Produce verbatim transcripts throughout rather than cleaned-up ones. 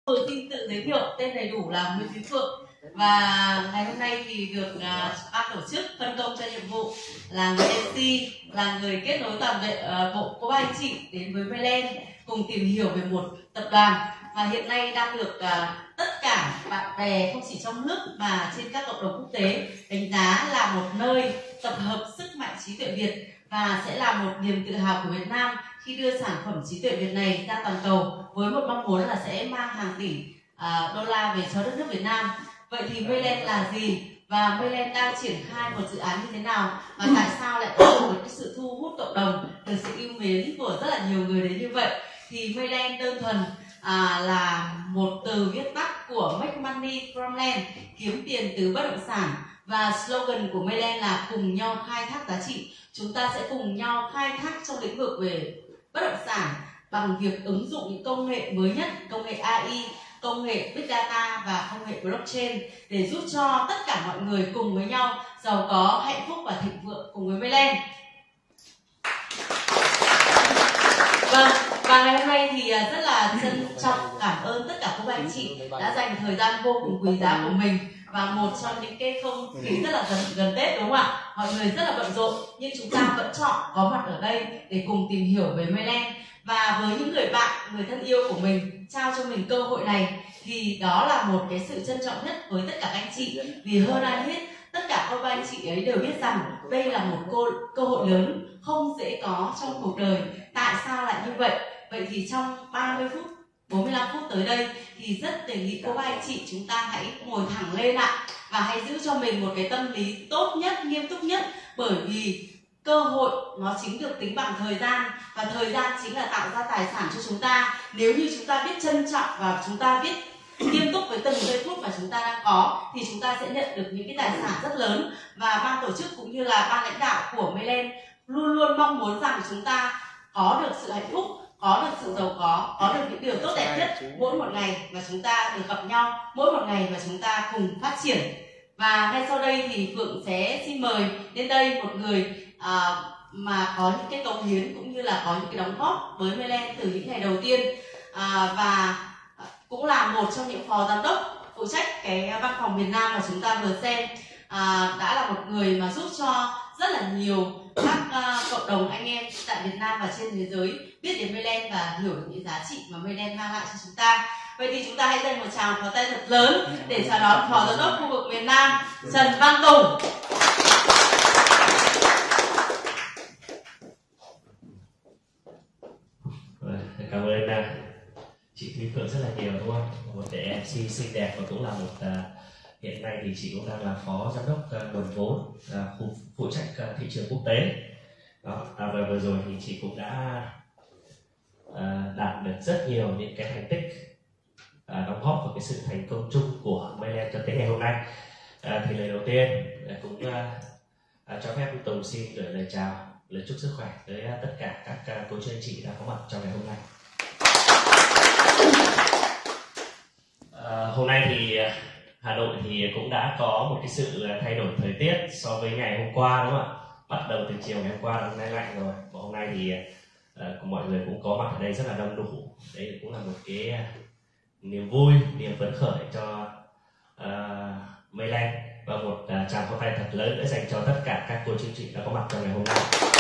Tôi xin tự giới thiệu, tên đầy đủ là Nguyễn Thúy Phượng, và ngày hôm nay thì được uh, ban tổ chức phân công cho nhiệm vụ là người em xê, là người kết nối toàn bộ uh, bộ cô bác anh chị đến với Mayland cùng tìm hiểu về một tập đoàn và hiện nay đang được uh, tất cả bạn bè không chỉ trong nước mà trên các cộng đồng quốc tế đánh giá là một nơi tập hợp sức mạnh trí tuệ Việt và sẽ là một niềm tự hào của Việt Nam khi đưa sản phẩm trí tuệ Việt này ra toàn cầu với một mong muốn là sẽ mang hàng tỷ uh, đô la về cho đất nước Việt Nam. Vậy thì Mayland là gì và Mayland đang triển khai một dự án như thế nào và tại sao lại có một cái sự thu hút cộng đồng, được sự yêu mến của rất là nhiều người đến như vậy? Thì Mayland đơn thuần à, là một từ viết tắt của Make Money From Land, kiếm tiền từ bất động sản, và slogan của Mayland là cùng nhau khai thác giá trị. Chúng ta sẽ cùng nhau khai thác trong lĩnh vực về bất động sản bằng việc ứng dụng những công nghệ mới nhất, công nghệ a i, công nghệ Big Data và công nghệ Blockchain để giúp cho tất cả mọi người cùng với nhau giàu có, hạnh phúc và thịnh vượng cùng với Mayland. Vâng, và ngày hôm nay thì rất là trân trọng cảm ơn tất cả các anh chị đã dành thời gian vô cùng quý giá của mình, và một trong những cái không khí rất là gần gần Tết, đúng không ạ? Mọi người rất là bận rộn nhưng chúng ta vẫn chọn có mặt ở đây để cùng tìm hiểu về Mayland. Và với những người bạn, người thân yêu của mình trao cho mình cơ hội này thì đó là một cái sự trân trọng nhất với tất cả các anh chị, vì hơn ai hết tất cả các anh chị ấy đều biết rằng đây là một cơ, cơ hội lớn không dễ có trong cuộc đời. Tại sao lại như vậy? Vậy thì trong ba mươi phút, bốn mươi lăm phút tới đây thì rất đề nghị cô bác anh chị chúng ta hãy ngồi thẳng lên ạ, và hãy giữ cho mình một cái tâm lý tốt nhất, nghiêm túc nhất, bởi vì cơ hội nó chính được tính bằng thời gian, và thời gian chính là tạo ra tài sản cho chúng ta. Nếu như chúng ta biết trân trọng và chúng ta biết nghiêm túc với từng giây phút mà chúng ta đang có thì chúng ta sẽ nhận được những cái tài sản rất lớn. Và ban tổ chức cũng như là ban lãnh đạo của Mayland luôn luôn mong muốn rằng chúng ta có được sự hạnh phúc, có được sự giàu có, có được những điều tốt đẹp nhất mỗi một ngày mà chúng ta được gặp nhau, mỗi một ngày mà chúng ta cùng phát triển. Và ngay sau đây thì Phượng sẽ xin mời đến đây một người à, mà có những cái cống hiến cũng như là có những cái đóng góp với Mayland từ những ngày đầu tiên, à, và cũng là một trong những phó giám đốc phụ trách cái văn phòng miền Nam mà chúng ta vừa xem, à, đã là một người mà giúp cho rất là nhiều các uh, cộng đồng anh em tại Việt Nam và trên thế giới biết đến Mayland và hiểu được những giá trị mà Mayland mang lại cho chúng ta. Vậy thì chúng ta hãy dành một tràng pháo tay thật lớn để chào đón phó giám đốc khu vực miền Nam Trần Văn Tùng. Cảm ơn chị Thúy Phượng rất là nhiều, đúng không? Một để em xê xinh đẹp và cũng là một uh, hiện nay thì chị cũng đang là phó giám đốc uh, nguồn vốn uh, khu phụ trách uh, thị trường quốc tế. Đó, à, và vừa rồi thì chị cũng đã uh, đạt được rất nhiều những cái thành tích uh, đóng góp vào cái sự thành công chung của Mayland cho tới ngày hôm nay. Uh, thì lời đầu tiên uh, cũng uh, uh, cho phép Tùng xin gửi lời chào, lời chúc sức khỏe tới uh, tất cả các uh, cô chú anh chị đã có mặt trong ngày hôm nay. Uh, hôm nay thì uh, Hà Nội thì cũng đã có một cái sự thay đổi thời tiết so với ngày hôm qua, đúng không ạ? Bắt đầu từ chiều ngày hôm qua hôm nay lạnh rồi, và hôm nay thì uh, mọi người cũng có mặt ở đây rất là đông đủ. Đây cũng là một cái uh, niềm vui, niềm phấn khởi cho uh, Mayland, và một uh, tràng pháo tay thật lớn nữa dành cho tất cả các cô chú chị đã có mặt trong ngày hôm nay.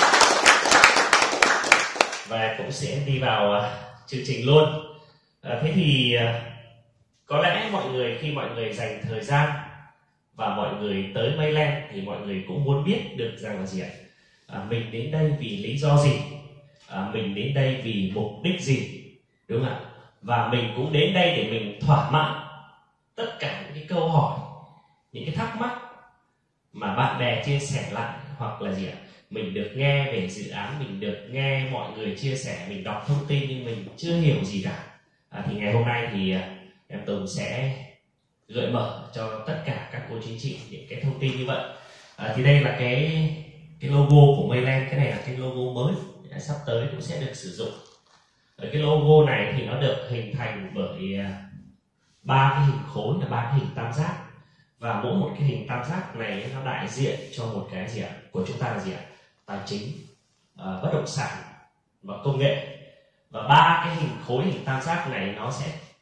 Và cũng sẽ đi vào uh, chương trình luôn. Uh, thế thì uh, có lẽ mọi người khi mọi người dành thời gian và mọi người tới Mayland thì mọi người cũng muốn biết được rằng là gì ạ? À, mình đến đây vì lý do gì? À, mình đến đây vì mục đích gì? Đúng không ạ? Và mình cũng đến đây để mình thỏa mãn tất cả những cái câu hỏi, những cái thắc mắc mà bạn bè chia sẻ lại, hoặc là gì ạ? Mình được nghe về dự án, mình được nghe mọi người chia sẻ, mình đọc thông tin nhưng mình chưa hiểu gì cả. À, thì ngày hôm nay thì em Tùng sẽ gợi mở cho tất cả các cô chú chị những cái thông tin như vậy. À, thì đây là cái cái logo của Mayland, cái này là cái logo mới sắp tới cũng sẽ được sử dụng. Ở cái logo này thì nó được hình thành bởi ba cái hình khối, là ba cái hình tam giác, và mỗi một cái hình tam giác này nó đại diện cho một cái gì ạ? Của chúng ta là gì ạ? Tài chính, uh, bất động sản và công nghệ. Và ba cái hình khối hình tam giác này nó sẽ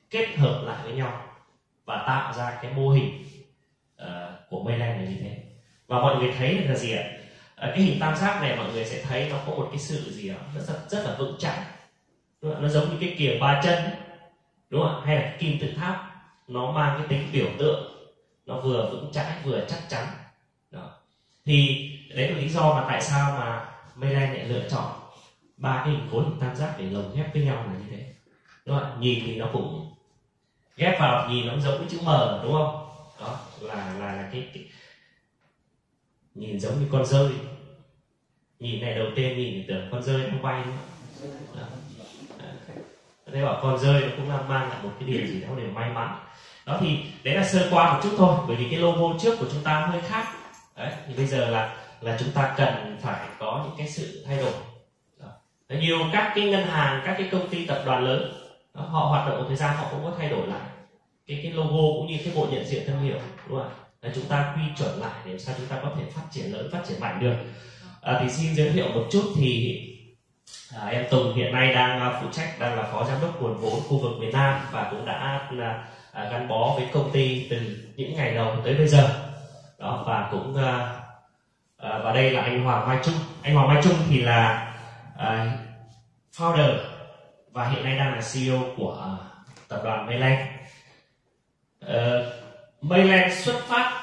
kết hợp lại với nhau và tạo ra cái mô hình uh, của Mayland là như thế. Và mọi người thấy là gì ạ? Uh, cái hình tam giác này mọi người sẽ thấy nó có một cái sự gì ạ? Rất, rất, rất là vững chãi. Nó giống như cái kiềng ba chân ấy. Đúng không? Hay là cái kim tự tháp, nó mang cái tính biểu tượng, nó vừa vững chãi vừa chắc chắn. Đó. Thì đấy là lý do mà tại sao mà Mayland lại lựa chọn ba cái hình khối hình tam giác để lồng ghép với nhau là như thế. Đúng không? Nhìn thì nó cũng ghép vào, nhìn nó giống cái chữ M, đúng không? Đó là là, là cái, cái nhìn giống như con dơi. Nhìn này đầu tiên nhìn thì tưởng con dơi nó bay, đúng không? Đó. Thế bảo con rơi nó cũng là mang lại một cái điều gì đó để may mắn. Đó thì đấy là sơ qua một chút thôi, bởi vì cái logo trước của chúng ta hơi khác. Đấy, thì bây giờ là là chúng ta cần phải có những cái sự thay đổi. Đó. Nhiều các cái ngân hàng, các cái công ty tập đoàn lớn, đó, họ hoạt động một thời gian họ cũng có thay đổi lại cái cái logo cũng như cái bộ nhận diện thương hiệu, đúng không ạ? Là chúng ta quy chuẩn lại để sao chúng ta có thể phát triển lớn, phát triển mạnh được. À, thì xin giới thiệu một chút thì À, em Tùng hiện nay đang uh, phụ trách, đang là phó giám đốc nguồn vốn khu vực miền Nam và cũng đã uh, uh, gắn bó với công ty từ những ngày đầu tới bây giờ. Đó, và cũng uh, uh, và đây là anh Hoàng Mai Trung. Anh Hoàng Mai Trung thì là uh, founder và hiện nay đang là xê e ô của uh, tập đoàn Mayland. Uh, Mayland xuất phát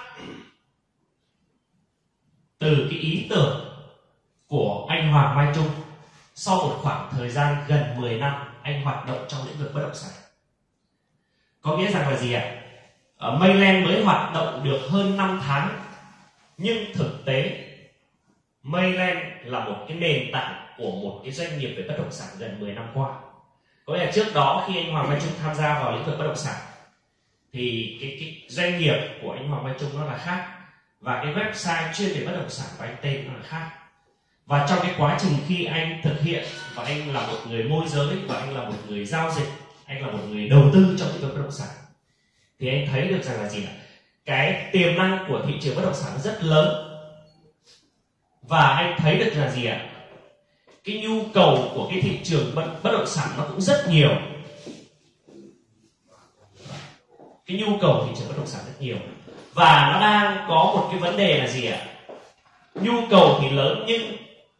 từ cái ý tưởng của anh Hoàng Mai Trung. Sau một khoảng thời gian gần mười năm anh hoạt động trong lĩnh vực bất động sản. Có nghĩa rằng là gì ạ? Ở Mayland mới hoạt động được hơn năm tháng, nhưng thực tế Mayland là một cái nền tảng của một cái doanh nghiệp về bất động sản gần mười năm qua. Có nghĩa là trước đó khi anh Hoàng Mai Trung tham gia vào lĩnh vực bất động sản thì cái, cái doanh nghiệp của anh Hoàng Mai Trung nó là khác, và cái website chuyên về bất động sản của anh tên nó là khác. Và trong cái quá trình khi anh thực hiện, và anh là một người môi giới, và anh là một người giao dịch, anh là một người đầu tư trong lĩnh vực bất động sản, thì anh thấy được rằng là gì ạ? Cái tiềm năng của thị trường bất động sản rất lớn. Và anh thấy được là gì ạ? Cái nhu cầu của cái thị trường bất, bất động sản nó cũng rất nhiều. Cái nhu cầu thị trường bất động sản rất nhiều. Và nó đang có một cái vấn đề là gì ạ? Nhu cầu thì lớn, nhưng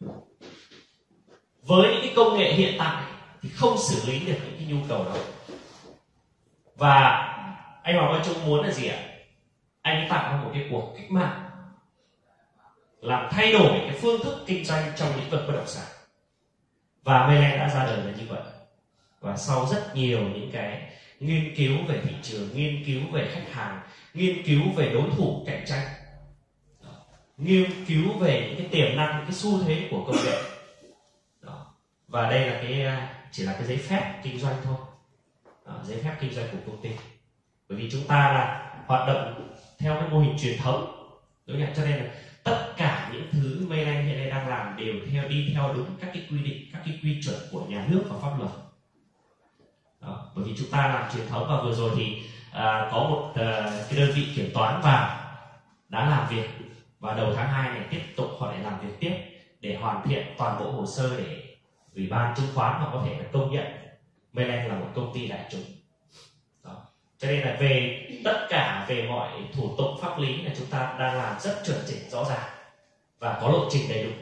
với những cái công nghệ hiện tại thì không xử lý được những cái nhu cầu đó. Và anh Hoàng Mai Trung muốn là gì ạ? Anh ấy tạo ra một cái cuộc cách mạng, làm thay đổi cái phương thức kinh doanh trong lĩnh vực bất động sản. Và Mayland đã ra đời là như vậy. Và sau rất nhiều những cái nghiên cứu về thị trường, nghiên cứu về khách hàng, nghiên cứu về đối thủ cạnh tranh, nghiên cứu về những cái tiềm năng, những cái xu thế của công nghệ. Đó. Và đây là cái chỉ là cái giấy phép kinh doanh thôi. Đó, giấy phép kinh doanh của công ty. Bởi vì chúng ta là hoạt động theo cái mô hình truyền thống, đúng không? Cho nên là tất cả những thứ Mayland hiện nay đang làm đều theo đi theo đúng các cái quy định, các cái quy chuẩn của nhà nước và pháp luật. Đó. Bởi vì chúng ta làm truyền thống, và vừa rồi thì à, có một à, cái đơn vị kiểm toán vào đã làm việc, và đầu tháng hai này tiếp tục họ lại làm việc tiếp để hoàn thiện toàn bộ hồ sơ để ủy ban chứng khoán họ có thể là công nhận Mayland là một công ty đại chúng. Đó. Cho nên là về tất cả về mọi thủ tục pháp lý là chúng ta đang làm rất chuẩn chỉnh, rõ ràng và có lộ trình đầy đủ.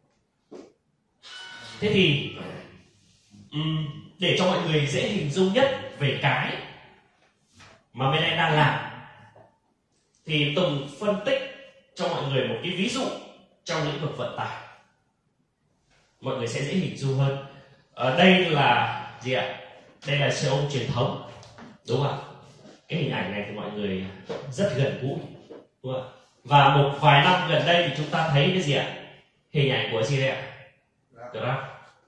Thế thì um, để cho mọi người dễ hình dung nhất về cái mà Mayland đang làm, thì Tùng phân tích cho mọi người một cái ví dụ trong lĩnh vực vận tải, mọi người sẽ dễ hình dung hơn. Ở đây là gì ạ? Đây là xe ôm truyền thống, đúng không ạ? Cái hình ảnh này thì mọi người rất gần gũi, đúng không ạ? Và một vài năm gần đây thì chúng ta thấy cái gì ạ? Hình ảnh của gì đây ạ? Grab.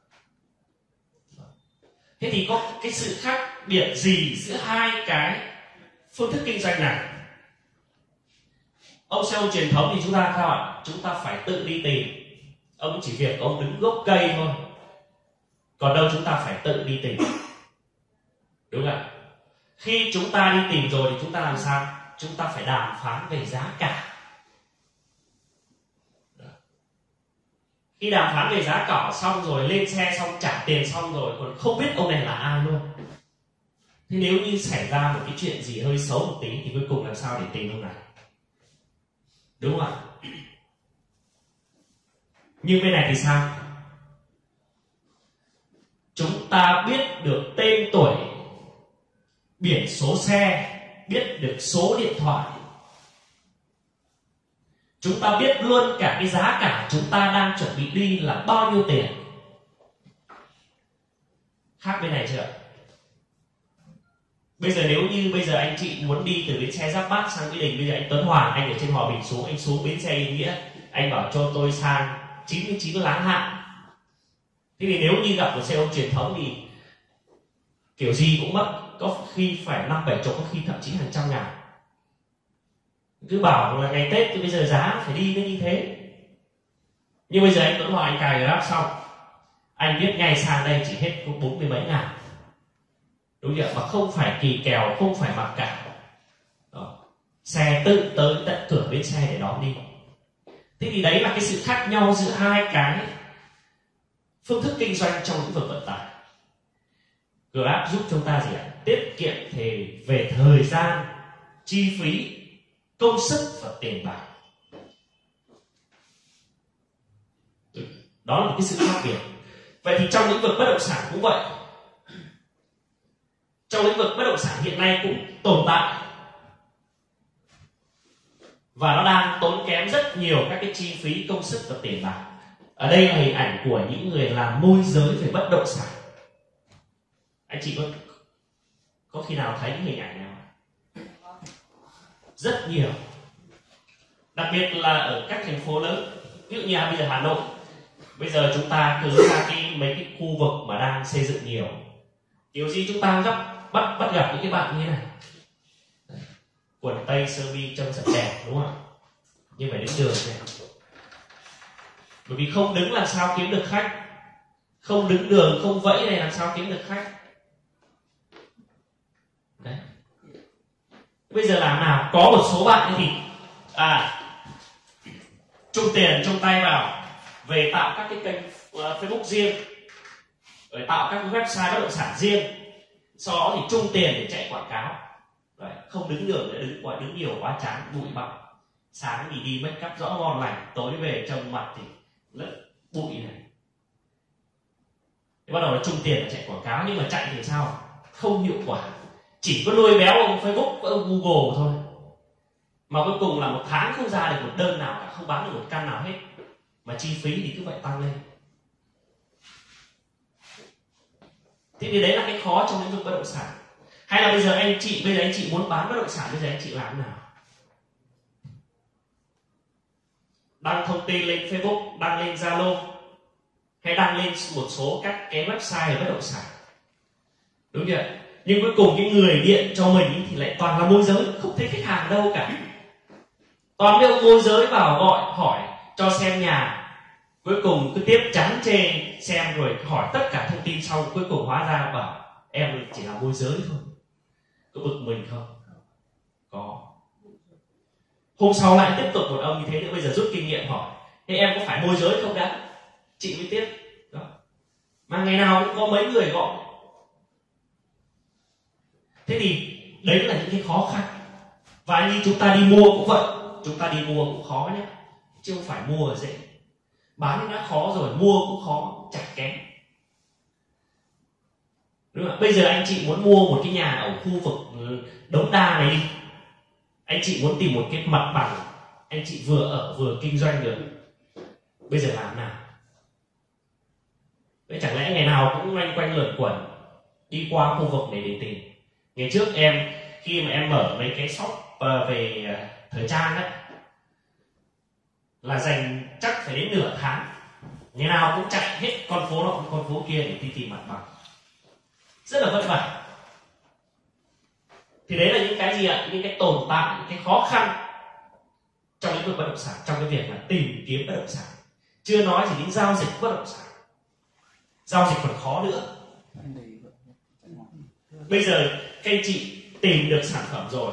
Thế thì có cái sự khác biệt gì giữa hai cái phương thức kinh doanh này? Ông xe ôm truyền thống thì chúng ta sao ạ? Chúng ta phải tự đi tìm. Ông chỉ việc ông đứng gốc cây thôi. Còn đâu chúng ta phải tự đi tìm. Đúng không ạ? Khi chúng ta đi tìm rồi thì chúng ta làm sao? Chúng ta phải đàm phán về giá cả. Khi đàm phán về giá cả xong rồi, lên xe xong, trả tiền xong rồi, còn không biết ông này là ai luôn. Thế nếu như xảy ra một cái chuyện gì hơi xấu một tí thì cuối cùng làm sao để tìm ông này? Đúng không ạ? Nhưng bên này thì sao? Chúng ta biết được tên tuổi, biển số xe, biết được số điện thoại. Chúng ta biết luôn cả cái giá cả chúng ta đang chuẩn bị đi là bao nhiêu tiền. Khác bên này chưa? Bây giờ nếu như bây giờ anh chị muốn đi từ bến xe Giáp Bát sang Mỹ Đình, bây giờ anh Tuấn Hoàng, anh ở trên Hòa Bình xuống, anh xuống bến xe Yên Nghĩa, anh bảo cho tôi sang chín mươi chín Láng Hạ. Thế thì nếu như gặp một xe ôm truyền thống thì kiểu gì cũng mất, có khi phải năm bảy chục, có khi thậm chí hàng trăm ngàn. Cứ bảo là ngày Tết thì bây giờ giá phải đi mới như thế. Nhưng bây giờ anh Tuấn Hoàng anh cài Grab xong, anh biết ngay sang đây chỉ hết có bốn mươi mấy ngàn. Đúng chưa? Mà không phải kỳ kèo, không phải mặc cả. Đó. Xe tự tới tận cửa bến xe để đón đi. Thế thì đấy là cái sự khác nhau giữa hai cái phương thức kinh doanh trong lĩnh vực vận tải. Grab giúp chúng ta gì ạ? Tiết kiệm thì về thời gian, chi phí, công sức và tiền bạc. Đó là một cái sự khác biệt. Vậy thì trong lĩnh vực bất động sản cũng vậy. Trong lĩnh vực bất động sản hiện nay cũng tồn tại và nó đang tốn kém rất nhiều các cái chi phí, công sức và tiền bạc. Ở đây là hình ảnh của những người làm môi giới về bất động sản. Anh chị có có khi nào thấy những hình ảnh nào? Rất nhiều. Đặc biệt là ở các thành phố lớn, ví dụ như bây giờ Hà Nội. Bây giờ chúng ta cứ ra cái mấy cái khu vực mà đang xây dựng nhiều, kiểu gì chúng ta gặp bắt bắt gặp những cái bạn như thế này, quần tây sơ mi trông rất đẹp, đúng không ạ? Nhưng phải đứng đường này, bởi vì không đứng làm sao kiếm được khách, không đứng đường không vẫy này làm sao kiếm được khách. Đấy. Bây giờ làm nào? Có một số bạn thì à chung tiền chung tay vào về tạo các cái kênh uh, Facebook riêng, rồi tạo các cái website bất động sản riêng, sau đó thì chung tiền để chạy quảng cáo. Đấy, không đứng đường để đứng quá đứng nhiều quá chán, bụi bặm. Sáng thì đi make up rõ ngon lành, tối về trông mặt thì lất bụi này. Thế bắt đầu là chung tiền để chạy quảng cáo, nhưng mà chạy thì sao? Không hiệu quả. Chỉ có nuôi béo ông Facebook, ông Google thôi. Mà cuối cùng là một tháng không ra được một đơn nào cả, không bán được một căn nào hết. Mà chi phí thì cứ vậy tăng lên. Thế thì đấy là cái khó trong lĩnh vực bất động sản. Hay là bây giờ anh chị, bây giờ anh chị muốn bán bất động sản, bây giờ anh chị làm thế nào? Đăng thông tin lên Facebook, đăng lên Zalo, hay đăng lên một số các cái website về bất động sản. Đúng chưa? Nhưng cuối cùng cái người điện cho mình thì lại toàn là môi giới, không thấy khách hàng đâu cả. Toàn mấy ông môi giới vào gọi hỏi cho xem nhà, cuối cùng cứ tiếp chán chê xem rồi hỏi tất cả thông tin, sau cuối cùng hóa ra bảo em chỉ là môi giới thôi. Có bực mình không? Có. Hôm sau lại tiếp tục một ông như thế nữa, bây giờ rút kinh nghiệm hỏi thế em có phải môi giới không đã? Chị mới tiếp. Đó. Mà ngày nào cũng có mấy người gọi. Thế thì đấy là những cái khó khăn. Và như chúng ta đi mua cũng vậy, chúng ta đi mua cũng khó nhé, chứ không phải mua dễ. Bán đã khó rồi, mua cũng khó, chặt kém. Đúng không? Bây giờ anh chị muốn mua một cái nhà ở khu vực Đống Đa này đi, anh chị muốn tìm một cái mặt bằng anh chị vừa ở vừa kinh doanh được, bây giờ làm nào? Vậy chẳng lẽ ngày nào cũng loanh quanh luẩn quẩn đi qua khu vực này để tìm? Ngày trước em khi mà em mở mấy cái shop về thời trang ấy, là dành chắc phải đến nửa tháng, ngày nào cũng chạy hết con phố nọ con phố kia để đi tìm mặt bằng, rất là vất vả. Thì đấy là những cái gì ạ? Những cái tồn tại, những cái khó khăn trong lĩnh vực bất động sản, trong cái việc là tìm kiếm bất động sản. Chưa nói gì đến giao dịch bất động sản, giao dịch còn khó nữa. Bây giờ các anh chị tìm được sản phẩm rồi,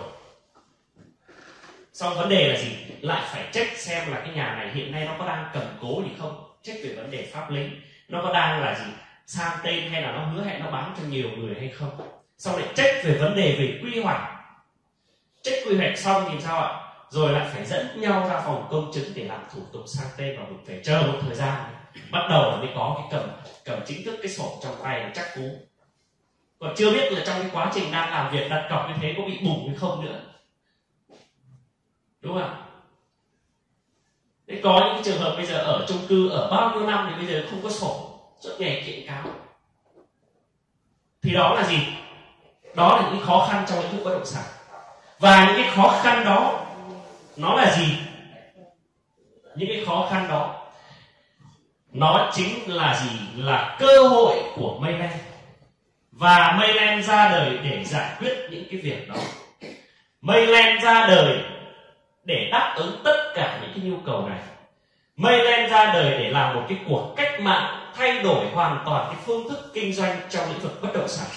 xong vấn đề là gì? Lại phải check xem là cái nhà này hiện nay nó có đang cầm cố gì không, check về vấn đề pháp lý, nó có đang là gì sang tên hay là nó hứa hẹn nó bán cho nhiều người hay không. xong lại check về vấn đề về quy hoạch. Check quy hoạch xong thì sao ạ? Rồi lại phải dẫn nhau ra phòng công chứng để làm thủ tục sang tên, và mình phải chờ một thời gian bắt đầu là mới có cái cầm cầm chính thức cái sổ trong tay để chắc cú. Còn chưa biết là trong cái quá trình đang làm việc đặt cọc như thế có bị bùng hay không nữa, đúng không ạ? Thế có những trường hợp bây giờ ở chung cư ở bao nhiêu năm thì bây giờ không có sổ, suốt ngày kiện cáo. Thì đó là gì? Đó là những khó khăn trong lĩnh vực bất động sản. Và những cái khó khăn đó nó là gì? Những cái khó khăn đó nó chính là gì? Là cơ hội của Mayland. Và Mayland ra đời để giải quyết những cái việc đó. Mayland ra đời để đáp ứng tất cả những cái nhu cầu này. Mayland ra đời để làm một cái cuộc cách mạng thay đổi hoàn toàn cái phương thức kinh doanh trong lĩnh vực bất động sản.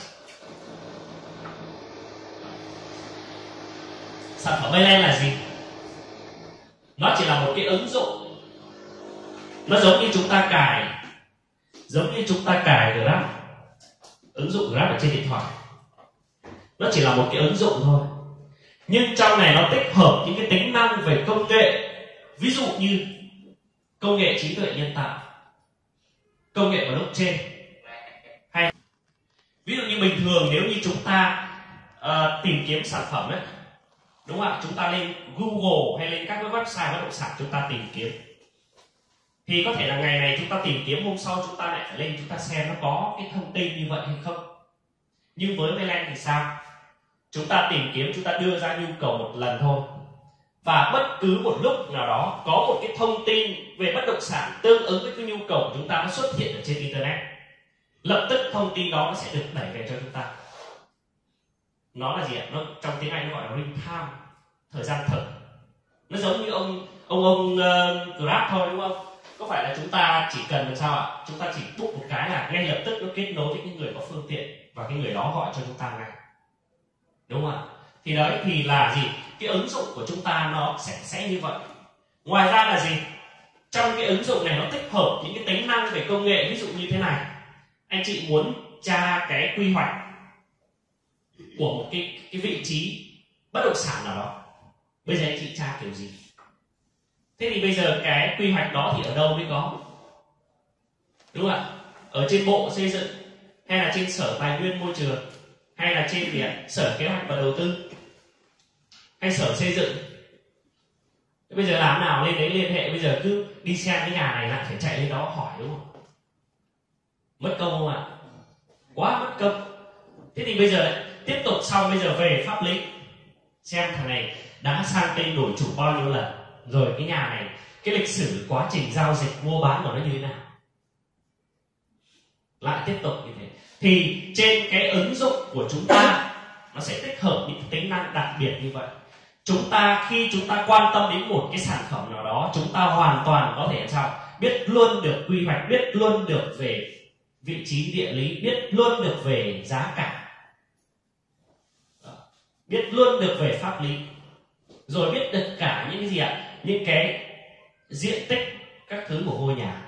Sản phẩm Mayland là gì? Nó chỉ là một cái ứng dụng. Nó giống như chúng ta cài Giống như chúng ta cài Grab, ứng dụng Grab ở trên điện thoại. Nó chỉ là một cái ứng dụng thôi, nhưng trong này nó tích hợp những cái tính năng về công nghệ. Ví dụ như công nghệ trí tuệ nhân tạo, công nghệ blockchain. Hay ví dụ như bình thường nếu như chúng ta uh, tìm kiếm sản phẩm ấy, đúng không ạ? Chúng ta lên Google hay lên các cái website bất động sản chúng ta tìm kiếm, thì có thể là ngày này chúng ta tìm kiếm, hôm sau chúng ta lại phải lên chúng ta xem nó có cái thông tin như vậy hay không. Nhưng với Mayland thì sao? Chúng ta tìm kiếm, chúng ta đưa ra nhu cầu một lần thôi, và bất cứ một lúc nào đó có một cái thông tin về bất động sản tương ứng với cái nhu cầu của chúng ta nó xuất hiện ở trên internet, lập tức thông tin đó nó sẽ được đẩy về cho chúng ta. Nó là gì ạ? Nó trong tiếng Anh nó gọi là real time, thời gian thực. Nó giống như ông ông ông uh, Grab thôi, đúng không? Có phải là chúng ta chỉ cần làm sao ạ? Chúng ta chỉ book một cái là ngay lập tức nó kết nối với cái người có phương tiện và cái người đó gọi cho chúng ta ngay, đúng không ạ? Thì đấy thì là gì? Cái ứng dụng của chúng ta nó sẽ sẽ như vậy. Ngoài ra là gì? Trong cái ứng dụng này nó tích hợp những cái tính năng về công nghệ, ví dụ như thế này. Anh chị muốn tra cái quy hoạch của một cái cái vị trí bất động sản nào đó, bây giờ anh chị tra kiểu gì? Thế thì bây giờ cái quy hoạch đó thì ở đâu mới có? Đúng không ạ? Ở trên Bộ Xây dựng, hay là trên Sở Tài nguyên Môi trường, hay là trên gì ạ? Sở Kế hoạch và Đầu tư, hay Sở Xây dựng. Thế bây giờ làm nào lên đấy liên hệ? Bây giờ cứ đi xem cái nhà này lại phải chạy lên đó hỏi, đúng không? Mất công không ạ? Quá mất công. Thế thì bây giờ lại tiếp tục xong, bây giờ về pháp lý, xem thằng này đã sang tên đổi chủ bao nhiêu lần, rồi cái nhà này, cái lịch sử quá trình giao dịch mua bán của nó như thế nào, lại tiếp tục như thế. Thì trên cái ứng dụng của chúng ta nó sẽ tích hợp những tính năng đặc biệt như vậy. Chúng ta khi chúng ta quan tâm đến một cái sản phẩm nào đó, chúng ta hoàn toàn có thể làm sao biết luôn được quy hoạch, biết luôn được về vị trí địa lý, biết luôn được về giá cả, biết luôn được về pháp lý, rồi biết được cả những cái gì ạ? Những cái diện tích các thứ của ngôi nhà.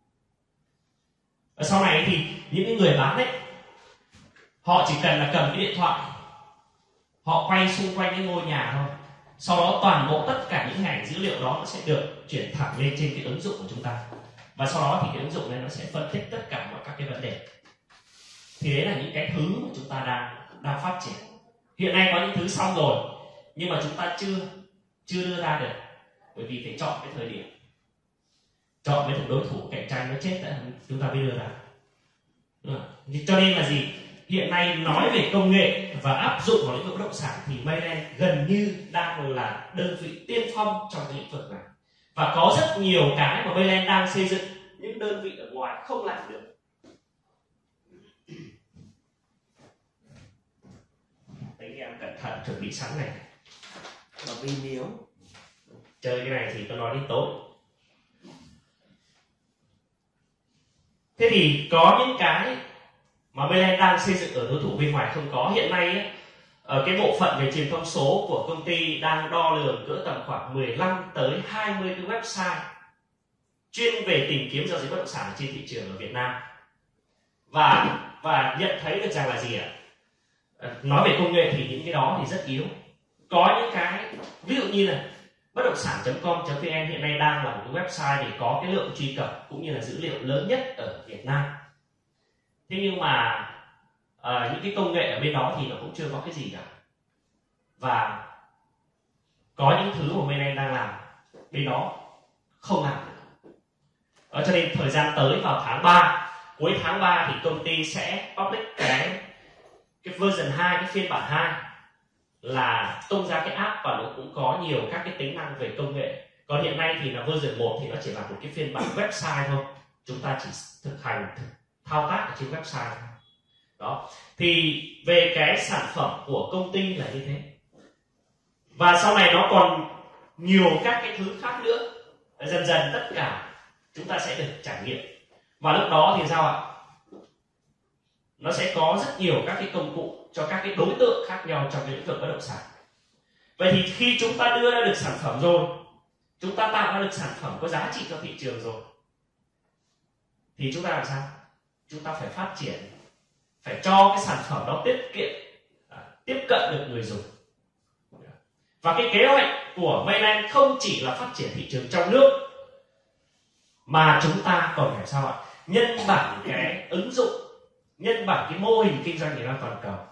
Ở sau này thì những cái người bán ấy, họ chỉ cần là cầm cái điện thoại, họ quay xung quanh cái ngôi nhà thôi, sau đó toàn bộ tất cả những hình ảnh dữ liệu đó nó sẽ được chuyển thẳng lên trên cái ứng dụng của chúng ta, và sau đó thì cái ứng dụng này nó sẽ phân tích tất cả mọi các cái vấn đề. Thì đấy là những cái thứ mà chúng ta đang đang phát triển. Hiện nay có những thứ xong rồi, nhưng mà chúng ta chưa chưa đưa ra được, bởi vì phải chọn cái thời điểm, chọn với đối thủ cạnh tranh nó chết đã chúng ta mới đưa ra. Cho nên là gì? Hiện nay nói về công nghệ và áp dụng vào lĩnh vực bất động sản thì Mayland gần như đang là đơn vị tiên phong trong cái lĩnh vực này, và có rất nhiều cái mà Mayland đang xây dựng những đơn vị ở ngoài không làm được. Đấy, em cẩn thận chuẩn bị sẵn này. Và vì nếu chơi cái này thì tôi nói đến tối. Thế thì có những cái mà Mayland đang xây dựng ở đối thủ bên ngoài không có. Hiện nay ấy, ở cái bộ phận về truyền thông số của công ty đang đo lường cỡ tầm khoảng mười lăm tới hai mươi cái website chuyên về tìm kiếm giao dịch bất động sản trên thị trường ở Việt Nam. Và và nhận thấy được rằng là gì ạ? nói về công nghệ thì những cái đó thì rất yếu. Có những cái ví dụ như là bất động sản chấm com chấm vn hiện nay đang là một cái website để có cái lượng truy cập cũng như là dữ liệu lớn nhất ở Việt Nam. Thế nhưng mà à, những cái công nghệ ở bên đó thì nó cũng chưa có cái gì cả, và có những thứ mà bên em đang làm bên đó không làm được. Ở cho nên thời gian tới vào tháng ba, cuối tháng ba thì công ty sẽ public cái cái version hai, cái phiên bản hai, là tung ra cái app và nó cũng có nhiều các cái tính năng về công nghệ. Còn hiện nay thì là version một thì nó chỉ là một cái phiên bản website thôi, chúng ta chỉ thực hành thực, thao tác ở trên website đó. Thì về cái sản phẩm của công ty là như thế, và sau này nó còn nhiều các cái thứ khác nữa. Dần dần tất cả chúng ta sẽ được trải nghiệm, và lúc đó thì sao ạ? Nó sẽ có rất nhiều các cái công cụ cho các cái đối tượng khác nhau trong cái lĩnh vực bất động sản. Vậy thì khi chúng ta đưa ra được sản phẩm rồi, chúng ta tạo ra được sản phẩm có giá trị cho thị trường rồi, thì chúng ta làm sao? Chúng ta phải phát triển, phải cho cái sản phẩm đó tiết kiệm, tiếp cận được người dùng. Và cái kế hoạch của Mayland không chỉ là phát triển thị trường trong nước, mà chúng ta còn phải sao ạ? Nhân bản cái ứng dụng, nhân bản cái mô hình kinh doanh ra toàn cầu.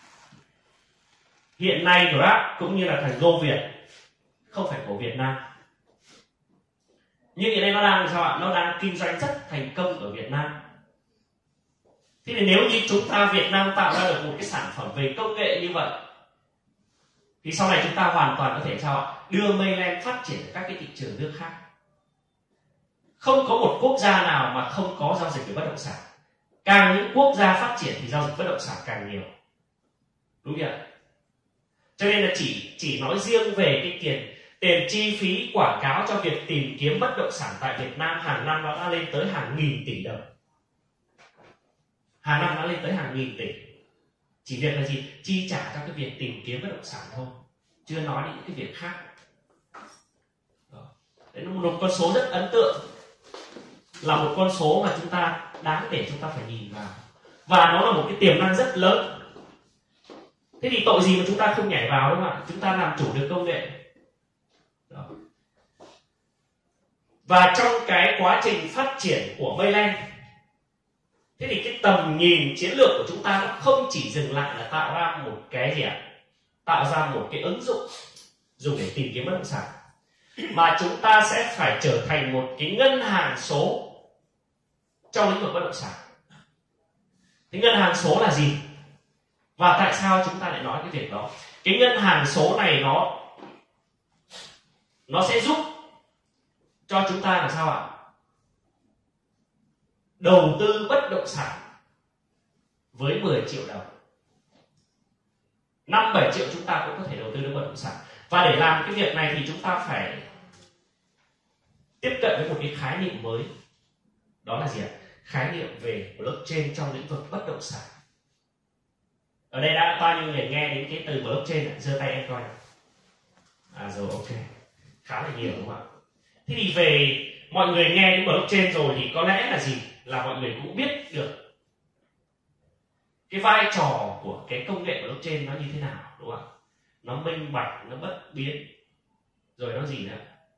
Hiện nay Grab cũng như là thằng Go Việt không phải của Việt Nam, nhưng hiện nay nó đang sao ạ? Nó đang kinh doanh rất thành công ở Việt Nam. Thế thì nếu như chúng ta Việt Nam tạo ra được một cái sản phẩm về công nghệ như vậy, thì sau này chúng ta hoàn toàn có thể sao ạ? Đưa Mayland phát triển ở các cái thị trường nước khác. Không có một quốc gia nào mà không có giao dịch về bất động sản. Càng những quốc gia phát triển thì giao dịch bất động sản càng nhiều, đúng chưa? Cho nên là chỉ chỉ nói riêng về cái tiền tiền chi phí quảng cáo cho việc tìm kiếm bất động sản tại Việt Nam hàng năm nó đã lên tới hàng nghìn tỷ đồng. Hàng năm đã lên tới hàng nghìn tỷ. Chỉ việc là gì? Chi trả cho cái việc tìm kiếm bất động sản thôi, chưa nói đến những cái việc khác. Đó. Đấy là một con số rất ấn tượng, là một con số mà chúng ta đáng để chúng ta phải nhìn vào, và nó là một cái tiềm năng rất lớn. Thế thì tội gì mà chúng ta không nhảy vào, đúng không ạ? Chúng ta làm chủ được công nghệ. Đó. Và trong cái quá trình phát triển của Mayland, thế thì cái tầm nhìn chiến lược của chúng ta nó không chỉ dừng lại là tạo ra một cái gì ạ? Tạo ra một cái ứng dụng dùng để tìm kiếm bất động sản, mà chúng ta sẽ phải trở thành một cái ngân hàng số trong lĩnh vực bất động sản. Thế ngân hàng số là gì? Và tại sao chúng ta lại nói cái việc đó? Cái ngân hàng số này nó nó sẽ giúp cho chúng ta là sao ạ? Đầu tư bất động sản với mười triệu đồng, năm bảy triệu chúng ta cũng có thể đầu tư được bất động sản. Và để làm cái việc này thì chúng ta phải tiếp cận với một cái khái niệm mới. Đó là gì ạ? Khái niệm về blockchain trong lĩnh vực bất động sản. Ở đây đã bao nhiêu người nghe đến cái từ blockchain ạ? Giơ tay em coi. À rồi, ok. Khá là nhiều, đúng không ạ? Thế thì về mọi người nghe đến blockchain rồi thì có lẽ là gì? Là mọi người cũng biết được cái vai trò của cái công nghệ blockchain nó như thế nào, đúng không ạ? Nó minh bạch, nó bất biến, rồi nó gì nữa?